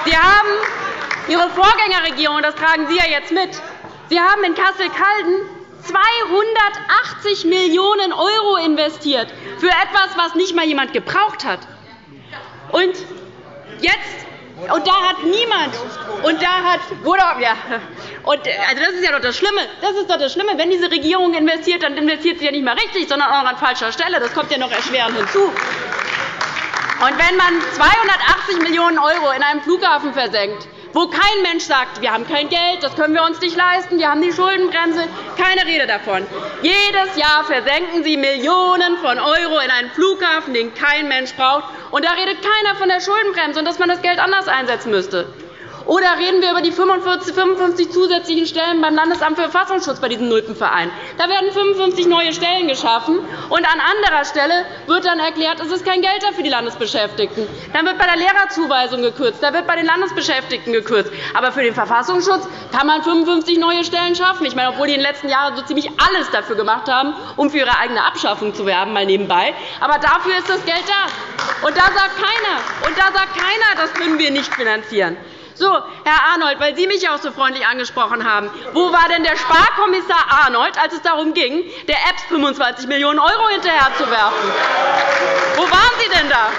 Sie haben Ihre Vorgängerregierung, das tragen Sie ja jetzt mit, Sie haben in Kassel-Calden 280 Millionen € investiert für etwas, was nicht einmal jemand gebraucht hat. Und jetzt, und da hat niemand, und da hat, ja, und also das ist ja doch das Schlimme. Das ist doch das Schlimme. Wenn diese Regierung investiert, dann investiert sie ja nicht mehr richtig, sondern auch an falscher Stelle. Das kommt ja noch erschwerend hinzu. Und wenn man 280 Millionen € in einem Flughafen versenkt, wo kein Mensch sagt, wir haben kein Geld, das können wir uns nicht leisten, wir haben die Schuldenbremse, keine Rede davon. Jedes Jahr versenken Sie Millionen von € in einen Flughafen, den kein Mensch braucht. Und da redet keiner von der Schuldenbremse und dass man das Geld anders einsetzen müsste. Oder reden wir über die 55 zusätzlichen Stellen beim Landesamt für Verfassungsschutz bei diesem Nulpenverein. Da werden 55 neue Stellen geschaffen, und an anderer Stelle wird dann erklärt, es ist kein Geld da für die Landesbeschäftigten. Dann wird bei der Lehrerzuweisung gekürzt, da wird bei den Landesbeschäftigten gekürzt. Aber für den Verfassungsschutz kann man 55 neue Stellen schaffen. Ich meine, obwohl die in den letzten Jahren so ziemlich alles dafür gemacht haben, um für ihre eigene Abschaffung zu werben, mal nebenbei. Aber dafür ist das Geld da. Und da sagt keiner, das können wir nicht finanzieren. So, Herr Arnold, weil Sie mich auch so freundlich angesprochen haben, wo war denn der Sparkommissar Arnold, als es darum ging, der EBS 25 Millionen € hinterherzuwerfen? Wo waren Sie denn da?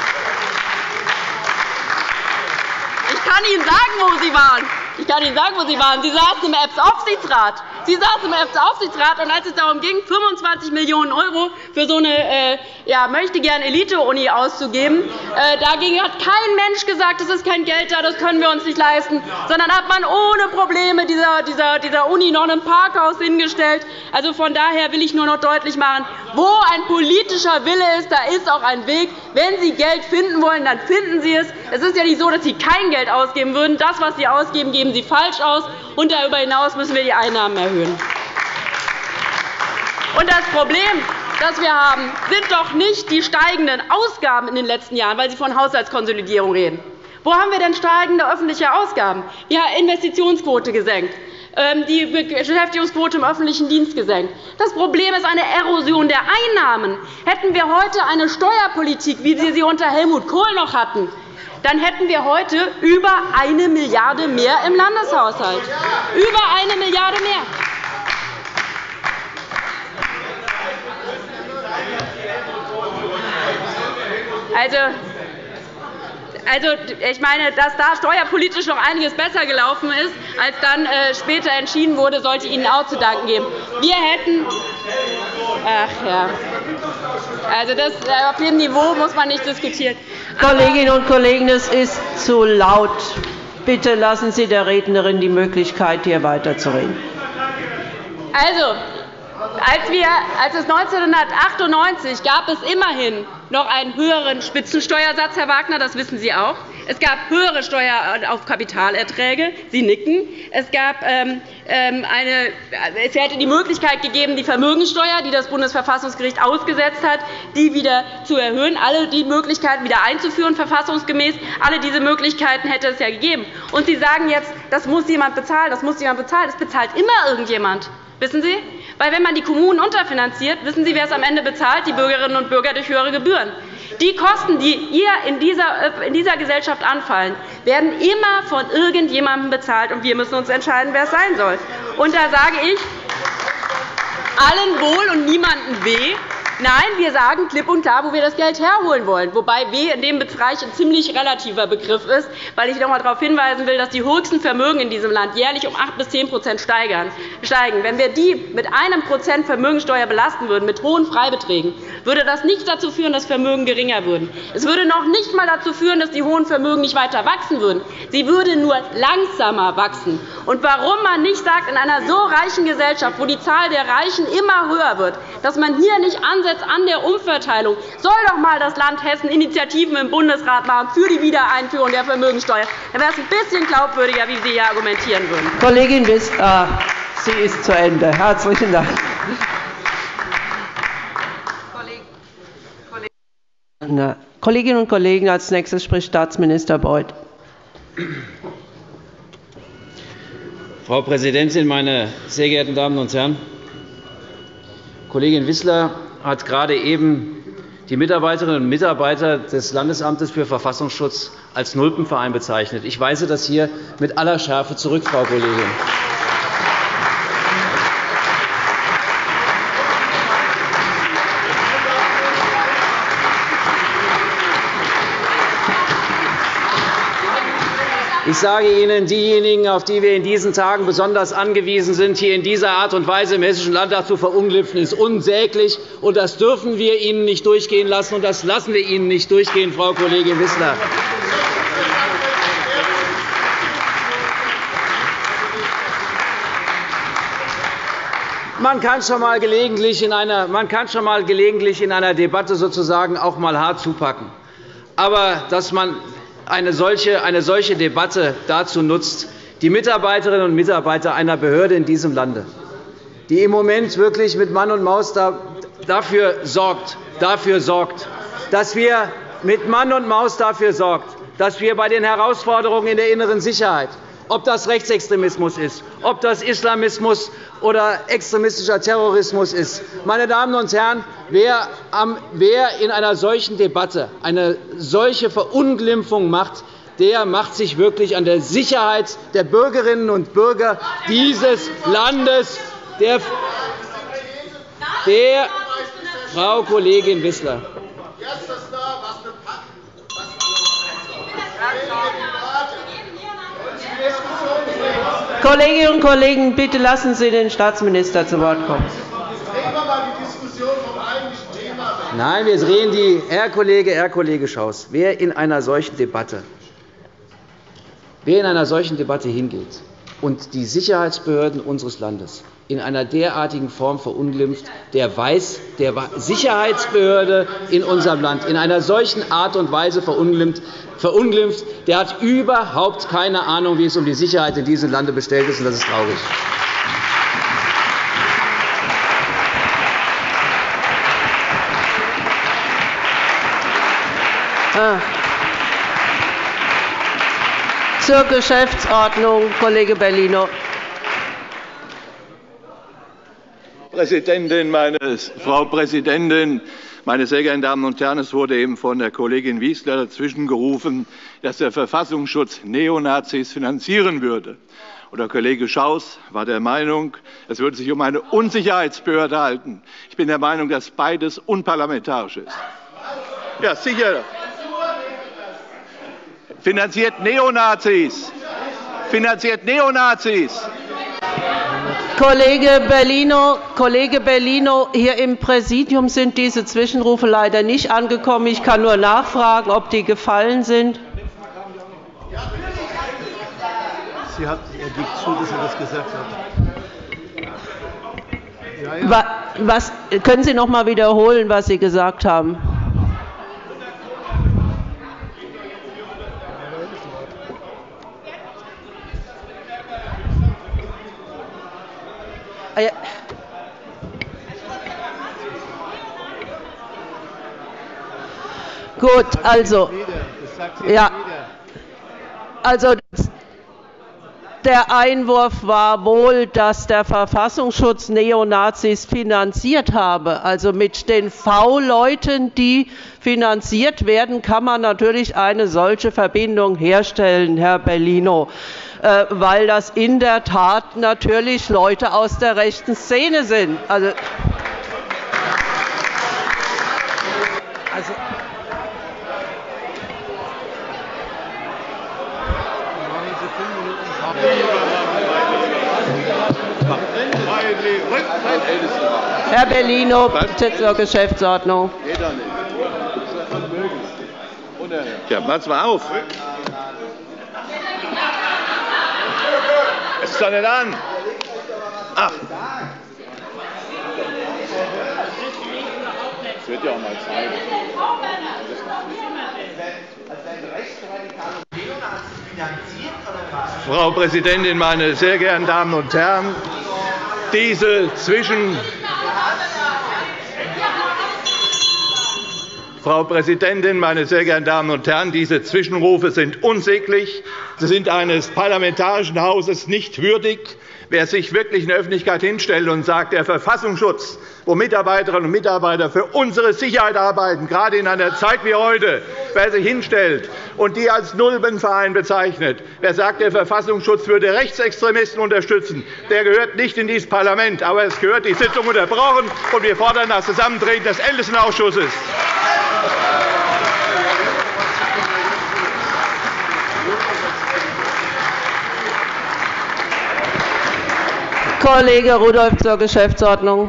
Ich kann Ihnen sagen, wo Sie waren. Sie saßen im EBS-Aufsichtsrat. Und als es darum ging, 25 Millionen € für so eine Möchtegern-Elite-Uni auszugeben, dagegen hat kein Mensch gesagt, es ist kein Geld da, das können wir uns nicht leisten, sondern hat man ohne Probleme dieser Uni noch ein Parkhaus hingestellt. Also von daher will ich nur noch deutlich machen, wo ein politischer Wille ist, da ist auch ein Weg. Wenn Sie Geld finden wollen, dann finden Sie es. Es ist ja nicht so, dass Sie kein Geld ausgeben würden. Das, was Sie ausgeben, geben Sie falsch aus. Und darüber hinaus müssen wir die Einnahmen erhöhen. Und das Problem, das wir haben, sind doch nicht die steigenden Ausgaben in den letzten Jahren, weil Sie von Haushaltskonsolidierung reden. Wo haben wir denn steigende öffentliche Ausgaben? Ja, Investitionsquote gesenkt, die Beschäftigungsquote im öffentlichen Dienst gesenkt. Das Problem ist eine Erosion der Einnahmen. Hätten wir heute eine Steuerpolitik, wie wir sie unter Helmut Kohl noch hatten, dann hätten wir heute über 1 Milliarde € mehr im Landeshaushalt. Über 1 Milliarde € mehr. Also, ich meine, dass da steuerpolitisch noch einiges besser gelaufen ist, als dann später entschieden wurde, sollte Ihnen auch zu danken geben. Wir hätten ach ja. Also das, auf dem Niveau muss man nicht diskutieren. Kolleginnen und Kollegen, es ist zu laut. Bitte lassen Sie der Rednerin die Möglichkeit, hier weiterzureden. Also, als es 1998 gab es immerhin noch einen höheren Spitzensteuersatz, Herr Wagner, das wissen Sie auch. Es gab höhere Steuer auf Kapitalerträge. Sie nicken. Es hätte die Möglichkeit gegeben, die Vermögenssteuer, die das Bundesverfassungsgericht ausgesetzt hat, die wieder zu erhöhen, alle die Möglichkeiten wieder einzuführen, verfassungsgemäß. Alle diese Möglichkeiten hätte es ja gegeben. Und Sie sagen jetzt, das muss jemand bezahlen, das muss jemand bezahlen. Es bezahlt immer irgendjemand. Wissen Sie? Weil wenn man die Kommunen unterfinanziert, wissen Sie, wer es am Ende bezahlt? Die Bürgerinnen und Bürger durch höhere Gebühren. Die Kosten, die hier in dieser Gesellschaft anfallen, werden immer von irgendjemandem bezahlt, und wir müssen uns entscheiden, wer es sein soll. Und da sage ich, allen wohl und niemandem weh. Nein, wir sagen klipp und klar, wo wir das Geld herholen wollen, wobei weh in dem Bereich ein ziemlich relativer Begriff ist, weil ich noch einmal darauf hinweisen will, dass die höchsten Vermögen in diesem Land jährlich um 8 bis 10% steigen. Wenn wir die mit 1% Vermögensteuer belasten würden, mit hohen Freibeträgen, würde das nicht dazu führen, dass Vermögen geringer würden. Es würde noch nicht einmal dazu führen, dass die hohen Vermögen nicht weiter wachsen würden. Sie würden nur langsamer wachsen. Und warum man nicht sagt, in einer so reichen Gesellschaft, wo die Zahl der Reichen immer höher wird, dass man hier nicht ansetzt an der Umverteilung, soll doch einmal das Land Hessen Initiativen im Bundesrat machen für die Wiedereinführung der Vermögenssteuer. Dann wäre es ein bisschen glaubwürdiger, wie Sie hier argumentieren würden. Kollegin Wissler, sie ist zu Ende. Herzlichen Dank. Kolleginnen und Kollegen, als nächstes spricht Staatsminister Beuth. Frau Präsidentin, meine sehr geehrten Damen und Herren! Kollegin Wissler hat gerade eben die Mitarbeiterinnen und Mitarbeiter des Landesamtes für Verfassungsschutz als Nulpenverein bezeichnet. Ich weise das hier mit aller Schärfe zurück, Frau Kollegin. Ich sage Ihnen, diejenigen, auf die wir in diesen Tagen besonders angewiesen sind, hier in dieser Art und Weise im Hessischen Landtag zu verunglimpfen, ist unsäglich. Und das dürfen wir Ihnen nicht durchgehen lassen, und das lassen wir Ihnen nicht durchgehen, Frau Kollegin Wissler. Man kann schon mal gelegentlich in einer Debatte sozusagen auch mal hart zupacken. Aber dass man eine solche Debatte dazu nutzt, die Mitarbeiterinnen und Mitarbeiter einer Behörde in diesem Lande, die im Moment wirklich mit Mann und Maus dafür sorgt, dass wir bei den Herausforderungen in der inneren Sicherheit, ob das Rechtsextremismus ist, ob das Islamismus oder extremistischer Terrorismus ist. Meine Damen und Herren, wer in einer solchen Debatte eine solche Verunglimpfung macht, der macht sich wirklich an der Sicherheit der Bürgerinnen und Bürger dieses Landes, der Frau Kollegin Wissler. Kolleginnen und Kollegen, bitte lassen Sie den Staatsminister zu Wort kommen. Nein, wir drehen die Herr Kollege Schaus, wer in einer solchen Debatte hingeht und die Sicherheitsbehörden unseres Landes in einer derartigen Form verunglimpft, der Sicherheitsbehörde in unserem Land in einer solchen Art und Weise verunglimpft, der hat überhaupt keine Ahnung, wie es um die Sicherheit in diesem Lande bestellt ist, und das ist traurig. Zur Geschäftsordnung, Kollege Bellino. Frau Präsidentin, meine sehr geehrten Damen und Herren! Es wurde eben von der Kollegin Wissler dazwischen gerufen, dass der Verfassungsschutz Neonazis finanzieren würde. Und der Kollege Schaus war der Meinung, es würde sich um eine Unsicherheitsbehörde handeln. Ich bin der Meinung, dass beides unparlamentarisch ist. Ja, sicher. Finanziert Neonazis. Kollege Bellino, hier im Präsidium sind diese Zwischenrufe leider nicht angekommen. Ich kann nur nachfragen, ob die gefallen sind. Er gibt zu, dass er das gesagt hat. Können Sie noch einmal wiederholen, was Sie gesagt haben? Gut, also der Einwurf war wohl, dass der Verfassungsschutz Neonazis finanziert habe. Also mit den V-Leuten, die finanziert werden, kann man natürlich eine solche Verbindung herstellen, Herr Bellino, weil das in der Tat natürlich Leute aus der rechten Szene sind. Also Herr Bellino, bitte zur Geschäftsordnung. Ja, pass mal auf. Es ist doch nicht an. Ach. Das wird ja auch mal Zeit. Frau Präsidentin, meine sehr geehrten Damen und Herren! Frau Präsidentin, meine sehr geehrten Damen und Herren! Diese Zwischenrufe sind unsäglich. Sie sind eines parlamentarischen Hauses nicht würdig. Wer sich wirklich in der Öffentlichkeit hinstellt und sagt, der Verfassungsschutz, wo Mitarbeiterinnen und Mitarbeiter für unsere Sicherheit arbeiten, gerade in einer Zeit wie heute, wer sich hinstellt und die als Nullenverein bezeichnet, wer sagt, der Verfassungsschutz würde Rechtsextremisten unterstützen, der gehört nicht in dieses Parlament. Aber es gehört die Sitzung unterbrochen, und wir fordern das Zusammentreten des Ältestenausschusses. Kollege Rudolph zur Geschäftsordnung.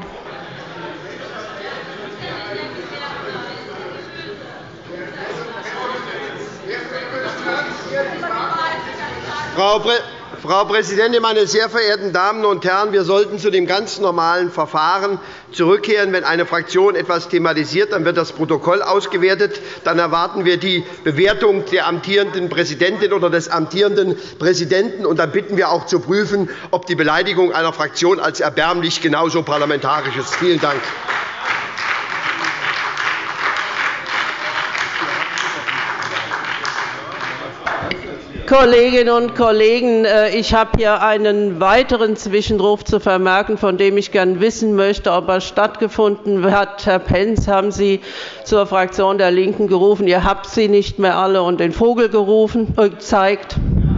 Frau Präsidentin, meine sehr verehrten Damen und Herren! Wir sollten zu dem ganz normalen Verfahren zurückkehren. Wenn eine Fraktion etwas thematisiert, dann wird das Protokoll ausgewertet. Dann erwarten wir die Bewertung der amtierenden Präsidentin oder des amtierenden Präsidenten. Und dann bitten wir auch zu prüfen, ob die Beleidigung einer Fraktion als erbärmlich genauso parlamentarisch ist. Vielen Dank. Kolleginnen und Kollegen, ich habe hier einen weiteren Zwischenruf zu vermerken, von dem ich gern wissen möchte, ob er stattgefunden hat. Herr Pentz, haben Sie zur Fraktion der LINKEN gerufen? Ihr habt sie nicht mehr alle und den Vogel gezeigt.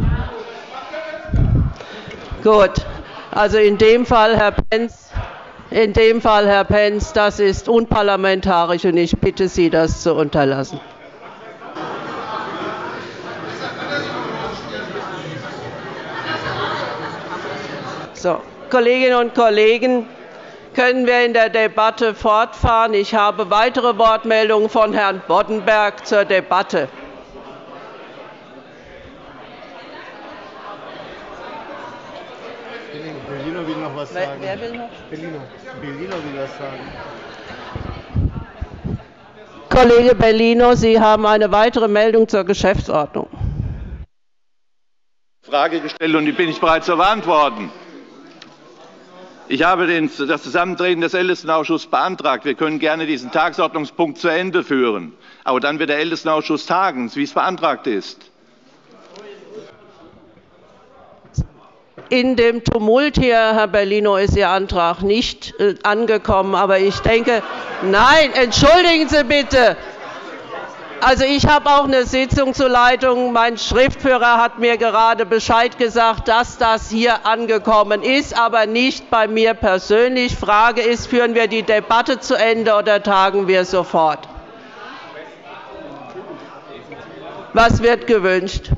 Gut. Also in dem Fall, Herr Pentz, das ist unparlamentarisch, und ich bitte Sie, das zu unterlassen. So, Kolleginnen und Kollegen, können wir in der Debatte fortfahren? Ich habe weitere Wortmeldungen von Herrn Boddenberg zur Debatte. Bellino will noch was sagen. Wer will noch? Bellino will was sagen. Kollege Bellino, Sie haben eine weitere Meldung zur Geschäftsordnung. Frage gestellt, und die bin ich bereits zu beantworten. Ich habe das Zusammentreten des Ältestenausschusses beantragt. Wir können gerne diesen Tagesordnungspunkt zu Ende führen. Aber dann wird der Ältestenausschuss tagen, wie es beantragt ist. In dem Tumult hier, Herr Bellino, ist Ihr Antrag nicht angekommen. Aber ich denke, nein, entschuldigen Sie bitte. Also ich habe auch eine Sitzung zur Leitung. Mein Schriftführer hat mir gerade Bescheid gesagt, dass das hier angekommen ist, aber nicht bei mir persönlich. Frage ist, führen wir die Debatte zu Ende oder tagen wir sofort? Was wird gewünscht?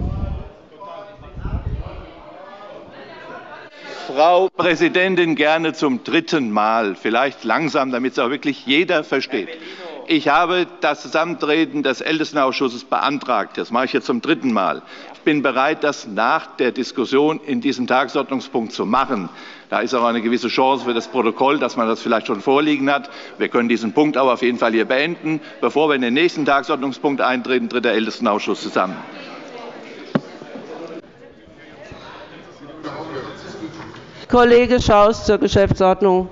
Frau Präsidentin, gerne zum dritten Mal, vielleicht langsam, damit es auch wirklich jeder versteht. Ich habe das Zusammentreten des Ältestenausschusses beantragt. Das mache ich jetzt zum dritten Mal. Ich bin bereit, das nach der Diskussion in diesem Tagesordnungspunkt zu machen. Da ist auch eine gewisse Chance für das Protokoll, dass man das vielleicht schon vorliegen hat. Wir können diesen Punkt aber auf jeden Fall hier beenden. Bevor wir in den nächsten Tagesordnungspunkt eintreten, tritt der Ältestenausschuss zusammen. Kollege Schaus zur Geschäftsordnung.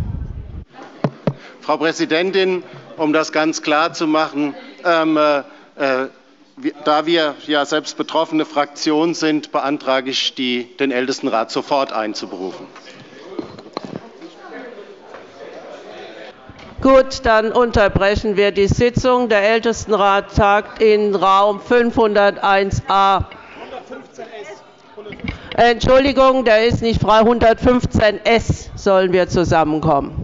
Frau Präsidentin, um das ganz klar zu machen, da wir ja selbst betroffene Fraktion sind, beantrage ich, den Ältestenrat sofort einzuberufen. Gut, dann unterbrechen wir die Sitzung. Der Ältestenrat tagt in Raum 501a. Entschuldigung, der ist nicht frei. 115s sollen wir zusammenkommen.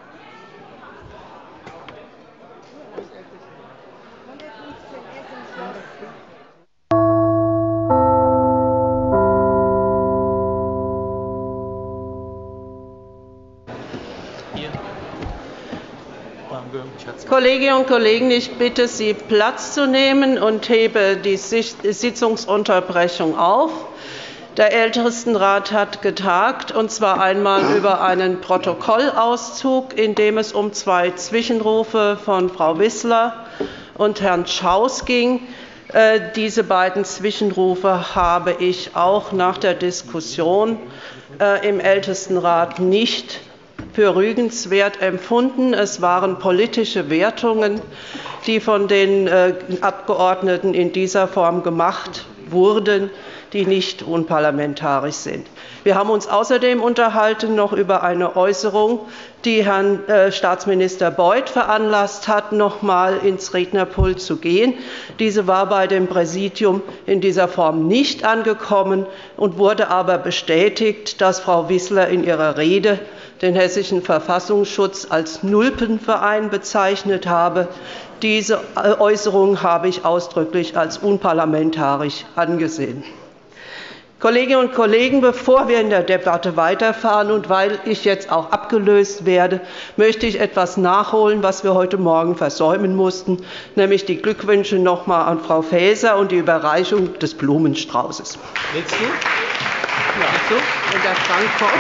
Kolleginnen und Kollegen, ich bitte Sie, Platz zu nehmen und hebe die Sitzungsunterbrechung auf. Der Ältestenrat hat getagt, und zwar einmal über einen Protokollauszug, in dem es um zwei Zwischenrufe von Frau Wissler und Herrn Schaus ging. Diese beiden Zwischenrufe habe ich auch nach der Diskussion im Ältestenrat nicht für rügenswert empfunden. Es waren politische Wertungen, die von den Abgeordneten in dieser Form gemacht wurden, die nicht unparlamentarisch sind. Wir haben uns außerdem unterhalten noch über eine Äußerung, die Herrn Staatsminister Beuth veranlasst hat, noch einmal ins Rednerpult zu gehen. Diese war bei dem Präsidium in dieser Form nicht angekommen und wurde aber bestätigt, dass Frau Wissler in ihrer Rede den Hessischen Verfassungsschutz als Nulpenverein bezeichnet habe. Diese Äußerung habe ich ausdrücklich als unparlamentarisch angesehen. Kolleginnen und Kollegen, bevor wir in der Debatte weiterfahren und weil ich jetzt auch abgelöst werde, möchte ich etwas nachholen, was wir heute Morgen versäumen mussten, nämlich die Glückwünsche noch einmal an Frau Faeser und die Überreichung des Blumenstraußes. Willst du? Ja. Und der Frank kommt.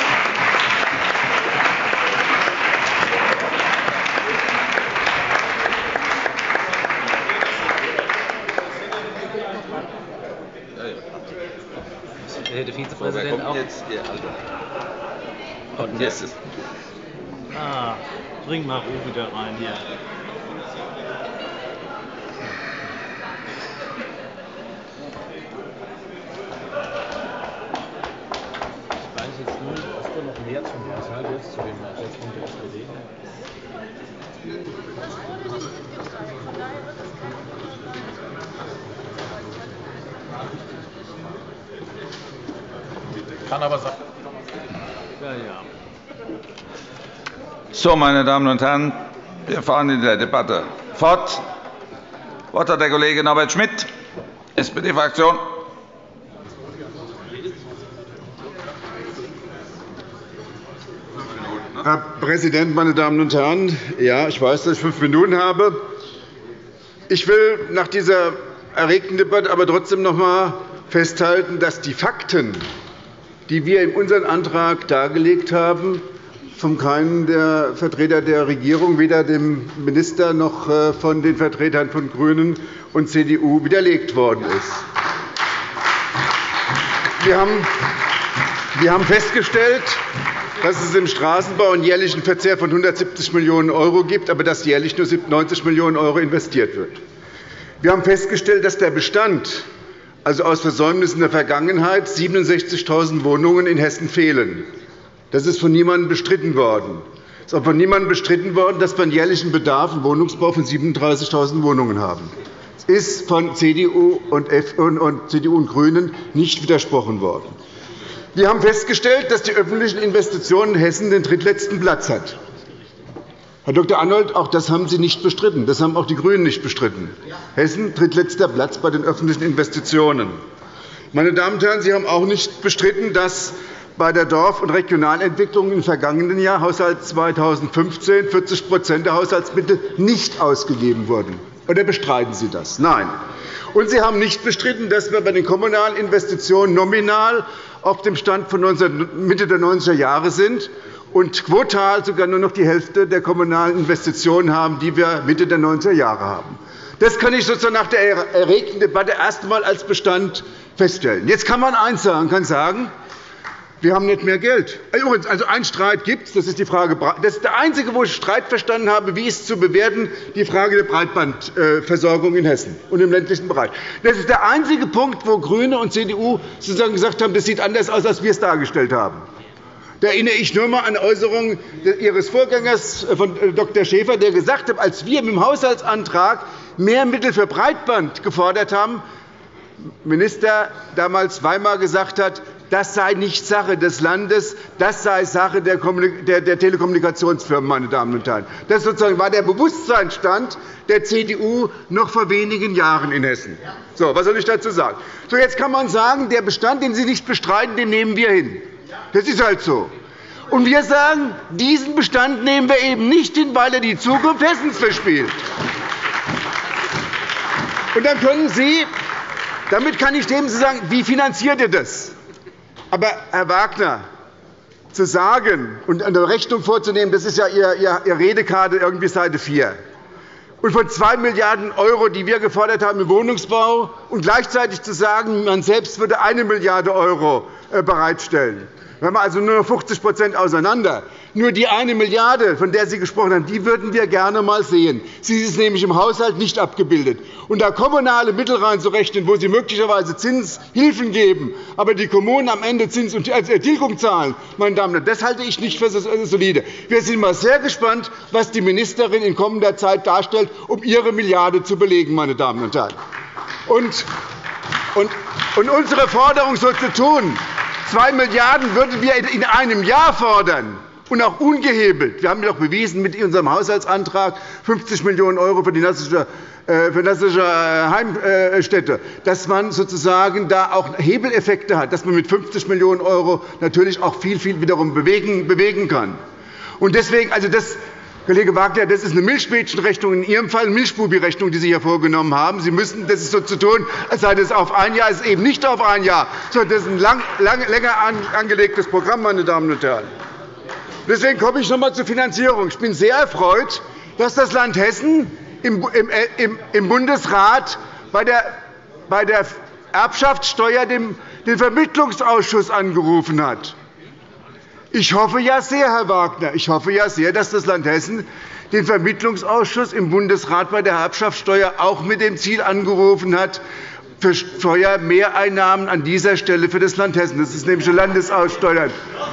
Der Vizepräsident auch. Und jetzt ist bring mal Ruhe wieder rein hier. Ich weiß jetzt nur, hast du noch mehr zum Haushalt jetzt zu dem Ersetzung der SPD? Kann aber sein. Ja, ja. So, meine Damen und Herren, wir fahren in der Debatte fort. Das Wort hat der Kollege Norbert Schmitt, SPD-Fraktion. Herr Präsident, meine Damen und Herren! Ja, ich weiß, dass ich 5 Minuten habe. Ich will nach dieser erregten Debatte aber trotzdem noch einmal festhalten, dass die Fakten, die wir in unserem Antrag dargelegt haben, von keinem der Vertreter der Regierung, weder dem Minister noch von den Vertretern von GRÜNEN und CDU, widerlegt worden ist. Wir haben festgestellt, dass es im Straßenbau einen jährlichen Verzehr von 170 Millionen € gibt, aber dass jährlich nur 90 Millionen € investiert wird. Wir haben festgestellt, dass der Bestand, also aus Versäumnissen der Vergangenheit, 67.000 Wohnungen in Hessen fehlen. Das ist von niemandem bestritten worden. Es ist auch von niemandem bestritten worden, dass wir einen jährlichen Bedarf im Wohnungsbau von 37.000 Wohnungen haben. Es ist von CDU und GRÜNEN nicht widersprochen worden. Wir haben festgestellt, dass die öffentlichen Investitionen in Hessen den drittletzten Platz hat. Herr Dr. Arnold, auch das haben Sie nicht bestritten. Das haben auch die GRÜNEN nicht bestritten. Hessen drittletzter Platz bei den öffentlichen Investitionen. Meine Damen und Herren, Sie haben auch nicht bestritten, dass bei der Dorf- und Regionalentwicklung im vergangenen Jahr, Haushalt 2015, 40% der Haushaltsmittel nicht ausgegeben wurden. Oder bestreiten Sie das? Nein. Und Sie haben nicht bestritten, dass wir bei den kommunalen Investitionen nominal auf dem Stand von Mitte der 90er Jahre sind und quotal sogar nur noch die Hälfte der kommunalen Investitionen haben, die wir Mitte der 90er Jahre haben. Das kann ich sozusagen nach der erregten Debatte erst einmal als Bestand feststellen. Jetzt kann man eines sagen, kann sagen, wir haben nicht mehr Geld. Also einen Streit gibt es, das ist die Frage. Das ist der einzige, wo ich Streit verstanden habe, wie ist zu bewerten, die Frage der Breitbandversorgung in Hessen und im ländlichen Bereich. Das ist der einzige Punkt, wo GRÜNE und CDU sozusagen gesagt haben, das sieht anders aus, als wir es dargestellt haben. Da erinnere ich nur einmal an Äußerungen Ihres Vorgängers, von Dr. Schäfer, der gesagt hat, als wir mit dem Haushaltsantrag mehr Mittel für Breitband gefordert haben, Minister damals Weimar gesagt hat, das sei nicht Sache des Landes, das sei Sache der Telekommunikationsfirmen. Meine Damen und Herren. Das sozusagen war der Bewusstseinsstand der CDU noch vor wenigen Jahren in Hessen. So, was soll ich dazu sagen? So, jetzt kann man sagen, der Bestand, den Sie nicht bestreiten, den nehmen wir hin. Das ist halt so. Und wir sagen, diesen Bestand nehmen wir eben nicht hin, weil er die Zukunft Hessens verspielt. Und dann können Sie, damit kann ich dem sagen, wie finanziert ihr das? Aber, Herr Wagner, zu sagen und eine Rechnung vorzunehmen, das ist ja Ihre Redekarte, irgendwie Seite 4. Und von 2 Milliarden €, die wir gefordert haben im Wohnungsbau, und gleichzeitig zu sagen, man selbst würde 1 Milliarde € bereitstellen. Wir haben also nur noch 50% auseinander. Nur die 1 Milliarde, von der Sie gesprochen haben, die würden wir gerne einmal sehen. Sie ist nämlich im Haushalt nicht abgebildet. Und da kommunale Mittel reinzurechnen, wo Sie möglicherweise Zinshilfen geben, aber die Kommunen am Ende Zins- und Tilgung zahlen, meine Damen und Herren, das halte ich nicht für solide. Wir sind mal sehr gespannt, was die Ministerin in kommender Zeit darstellt, um ihre Milliarde zu belegen, meine Damen und Herren. Und unsere Forderung so zu tun, 2 Milliarden € würden wir in einem Jahr fordern, und auch ungehebelt. Wir haben doch bewiesen mit unserem Haushaltsantrag 50 Millionen € für die Nassische Heimstätte, dass man sozusagen da auch Hebeleffekte hat, dass man mit 50 Millionen € natürlich auch viel wiederum bewegen kann. Und deswegen, also das, Kollege Wagner, das ist eine Milchmädchenrechnung, in Ihrem Fall eine Milchbubi-Rechnung, die Sie hier vorgenommen haben. Sie müssen das ist so zu tun, als sei das auf ein Jahr, es ist eben nicht auf ein Jahr, sondern das ist ein länger angelegtes Programm, meine Damen und Herren. Deswegen komme ich noch einmal zur Finanzierung. Ich bin sehr erfreut, dass das Land Hessen im Bundesrat bei der Erbschaftssteuer den Vermittlungsausschuss angerufen hat. Ich hoffe ja sehr, Herr Wagner, ich hoffe ja sehr, dass das Land Hessen den Vermittlungsausschuss im Bundesrat bei der Erbschaftssteuer auch mit dem Ziel angerufen hat, für Steuermehreinnahmen an dieser Stelle für das Land Hessen. Das ist nämlich eine Landesaussteuer.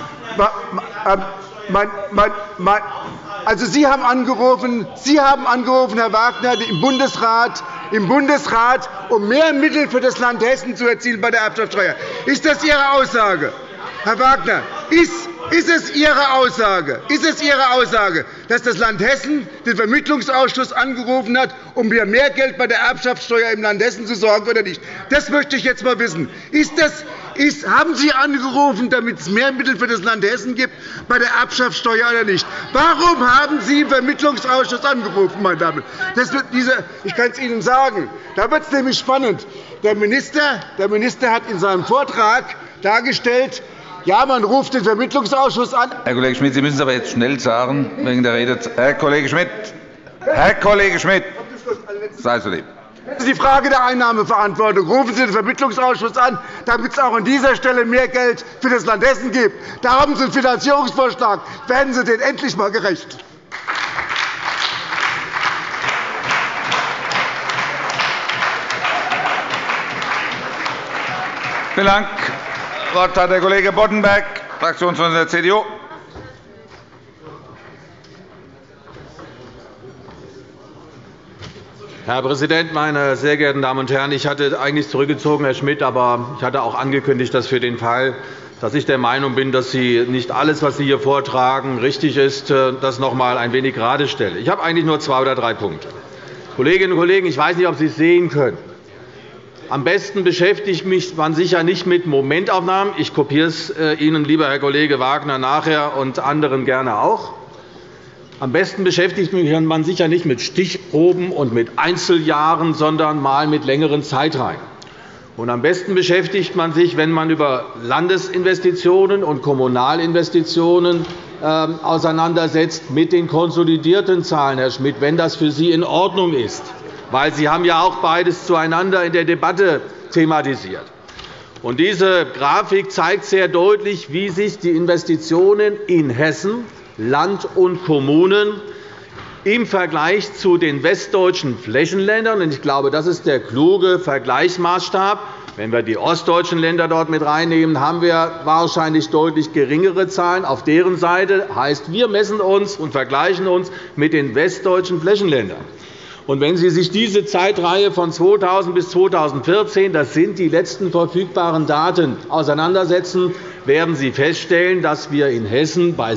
Also Sie haben angerufen, Herr Wagner, im Bundesrat, um mehr Mittel für das Land Hessen zu erzielen bei der Erbschaftssteuer. Ist das Ihre Aussage, Herr Wagner? Ist es Ihre Aussage, dass das Land Hessen den Vermittlungsausschuss angerufen hat, um für mehr Geld bei der Erbschaftssteuer im Land Hessen zu sorgen, oder nicht? Das möchte ich jetzt einmal wissen. Haben Sie angerufen, damit es mehr Mittel für das Land Hessen gibt bei der Erbschaftssteuer, oder nicht? Warum haben Sie im Vermittlungsausschuss angerufen, meine Damen und Herren? Ich kann es Ihnen sagen. Da wird es nämlich spannend. Der Minister hat in seinem Vortrag dargestellt, ja, man ruft den Vermittlungsausschuss an. Herr Kollege Schmidt, Sie müssen es aber jetzt schnell sagen, wegen der Rede. Herr Kollege Schmidt, sei so lieb. Das ist die Frage der Einnahmeverantwortung. Rufen Sie den Vermittlungsausschuss an, damit es auch an dieser Stelle mehr Geld für das Land Hessen gibt. Da haben Sie einen Finanzierungsvorschlag. Werden Sie den endlich einmal gerecht. Vielen Dank. Das Wort hat der Kollege Boddenberg, Fraktionsvorsitzender der CDU. Herr Präsident, meine sehr geehrten Damen und Herren! Ich hatte eigentlich zurückgezogen, Herr Schmidt, aber ich hatte auch angekündigt, dass für den Fall, dass ich der Meinung bin, dass Sie nicht alles, was Sie hier vortragen, richtig ist, das noch einmal ein wenig gerade stelle. Ich habe eigentlich nur 2 oder 3 Punkte. Kolleginnen und Kollegen, ich weiß nicht, ob Sie es sehen können. Am besten beschäftigt man sich ja nicht mit Momentaufnahmen. Ich kopiere es Ihnen, lieber Herr Kollege Wagner, nachher und anderen gerne auch. Am besten beschäftigt man sich ja nicht mit Stichproben und mit Einzeljahren, sondern mal mit längeren Zeitreihen. Und am besten beschäftigt man sich, wenn man über Landesinvestitionen und Kommunalinvestitionen auseinandersetzt, mit den konsolidierten Zahlen, Herr Schmidt, wenn das für Sie in Ordnung ist. Weil Sie haben ja auch beides zueinander in der Debatte thematisiert. Und diese Grafik zeigt sehr deutlich, wie sich die Investitionen in Hessen, Land und Kommunen im Vergleich zu den westdeutschen Flächenländern, und ich glaube, das ist der kluge Vergleichsmaßstab, wenn wir die ostdeutschen Länder dort mit reinnehmen, haben wir wahrscheinlich deutlich geringere Zahlen auf deren Seite. Das heißt, wir messen uns und vergleichen uns mit den westdeutschen Flächenländern. Und wenn Sie sich diese Zeitreihe von 2000 bis 2014, das sind die letzten verfügbaren Daten, auseinandersetzen, werden Sie feststellen, dass wir in Hessen bei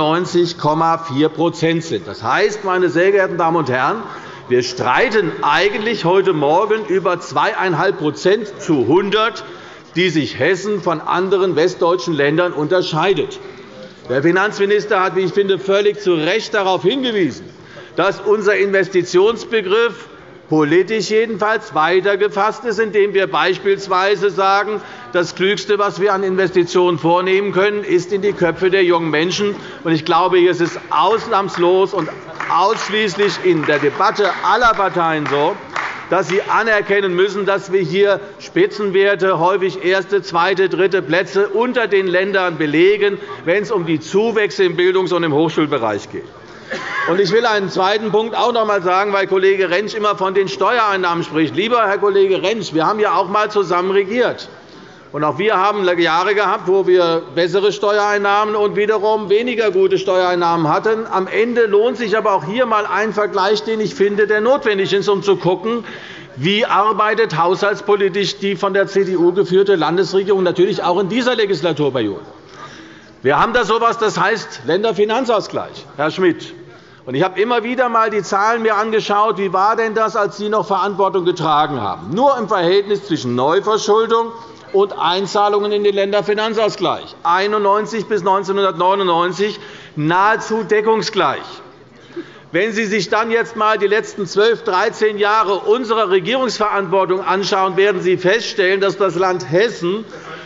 97,4 % sind. Das heißt, meine sehr geehrten Damen und Herren, wir streiten eigentlich heute Morgen über 2,5 % zu 100, die sich Hessen von anderen westdeutschen Ländern unterscheidet. Der Finanzminister hat, wie ich finde, völlig zu Recht darauf hingewiesen, dass unser Investitionsbegriff politisch jedenfalls weitergefasst ist, indem wir beispielsweise sagen, das Klügste, was wir an Investitionen vornehmen können, ist in die Köpfe der jungen Menschen. Ich glaube, hier ist es ausnahmslos und ausschließlich in der Debatte aller Parteien so, dass Sie anerkennen müssen, dass wir hier Spitzenwerte, häufig erste, zweite, dritte Plätze unter den Ländern belegen, wenn es um die Zuwächse im Bildungs- und im Hochschulbereich geht. Ich will einen zweiten Punkt auch noch einmal sagen, weil Kollege Rentsch immer von den Steuereinnahmen spricht. Lieber Herr Kollege Rentsch, wir haben ja auch einmal zusammen regiert. Und auch wir haben Jahre gehabt, wo wir bessere Steuereinnahmen und wiederum weniger gute Steuereinnahmen hatten. Am Ende lohnt sich aber auch hier einmal ein Vergleich, den ich finde, der notwendig ist, um zu schauen, wie arbeitet haushaltspolitisch die von der CDU geführte Landesregierung, natürlich auch in dieser Legislaturperiode. Wir haben da so etwas, das heißt Länderfinanzausgleich, Herr Schmidt. Ich habe immer wieder einmal die Zahlen mir angeschaut. Wie war denn das, als Sie noch Verantwortung getragen haben? Nur im Verhältnis zwischen Neuverschuldung und Einzahlungen in den Länderfinanzausgleich 1991 bis 1999 nahezu deckungsgleich. Wenn Sie sich dann jetzt einmal die letzten 12, 13 Jahre unserer Regierungsverantwortung anschauen, werden Sie feststellen, dass das Land Hessen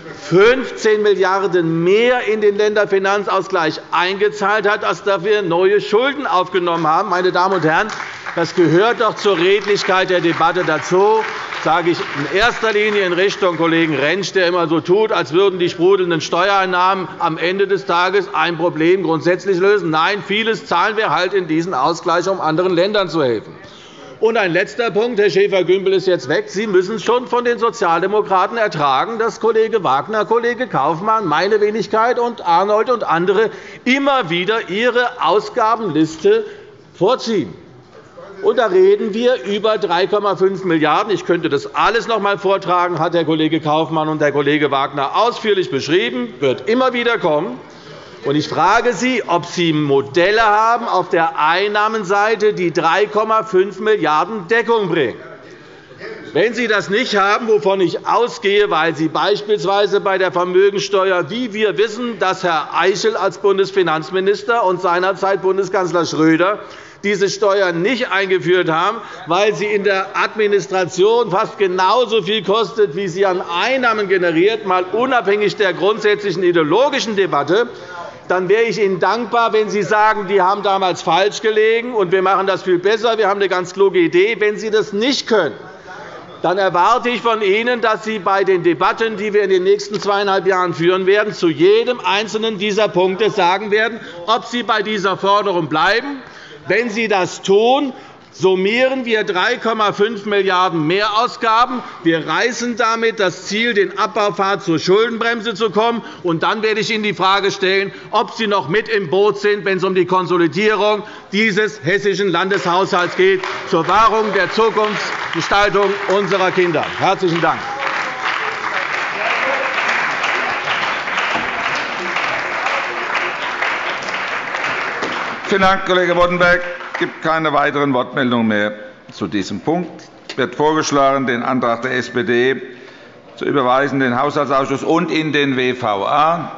15 Milliarden € mehr in den Länderfinanzausgleich eingezahlt hat, als dafür neue Schulden aufgenommen haben. Meine Damen und Herren, das gehört doch zur Redlichkeit der Debatte dazu. Das sage ich in erster Linie in Richtung Kollegen Rentsch, der immer so tut, als würden die sprudelnden Steuereinnahmen am Ende des Tages ein Problem grundsätzlich lösen. Nein, vieles zahlen wir halt in diesen Ausgleich, um anderen Ländern zu helfen. Und ein letzter Punkt. Herr Schäfer-Gümbel ist jetzt weg. Sie müssen schon von den Sozialdemokraten ertragen, dass Kollege Wagner, Kollege Kaufmann, meine Wenigkeit und Arnold und andere immer wieder ihre Ausgabenliste vorziehen. Und da reden wir über 3,5 Milliarden €. Ich könnte das alles noch einmal vortragen, hat der Kollege Kaufmann und der Kollege Wagner ausführlich beschrieben, wird immer wieder kommen. Und ich frage Sie, ob Sie Modelle haben auf der Einnahmenseite, die 3,5 Milliarden € Deckung bringen. Wenn Sie das nicht haben, wovon ich ausgehe, weil Sie beispielsweise bei der Vermögensteuer, wie wir wissen, dass Herr Eichel als Bundesfinanzminister und seinerzeit Bundeskanzler Schröder diese Steuern nicht eingeführt haben, weil sie in der Administration fast genauso viel kostet, wie sie an Einnahmen generiert, mal unabhängig der grundsätzlichen ideologischen Debatte, dann wäre ich Ihnen dankbar, wenn Sie sagen, die haben damals falsch gelegen und wir machen das viel besser, wir haben eine ganz kluge Idee. Wenn Sie das nicht können, dann erwarte ich von Ihnen, dass Sie bei den Debatten, die wir in den nächsten 2,5 Jahren führen werden, zu jedem einzelnen dieser Punkte sagen werden, ob Sie bei dieser Forderung bleiben. Wenn Sie das tun, summieren wir 3,5 Milliarden € Mehrausgaben. Wir reißen damit das Ziel, den Abbaupfad zur Schuldenbremse zu kommen. Und dann werde ich Ihnen die Frage stellen, ob Sie noch mit im Boot sind, wenn es um die Konsolidierung dieses hessischen Landeshaushalts geht, zur Wahrung der Zukunftsgestaltung unserer Kinder. Herzlichen Dank. Vielen Dank, Kollege Boddenberg. Es gibt keine weiteren Wortmeldungen mehr zu diesem Punkt. Es wird vorgeschlagen, den Antrag der SPD zu überweisen in den Haushaltsausschuss und in den WVA.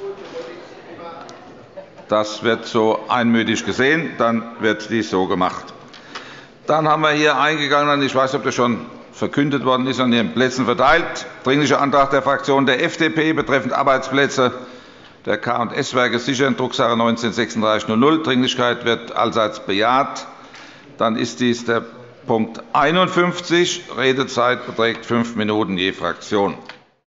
Das wird so einmütig gesehen. Dann wird dies so gemacht. Dann haben wir hier eingegangen, ich weiß nicht, ob das schon verkündet worden ist, an Ihren Plätzen verteilt, Dringlicher Antrag der Fraktion der FDP betreffend Arbeitsplätze der K&S-Werke sichern, Drucksache 19-3600. Dringlichkeit wird allseits bejaht. Dann ist dies der Punkt 51. Redezeit beträgt 5 Minuten je Fraktion.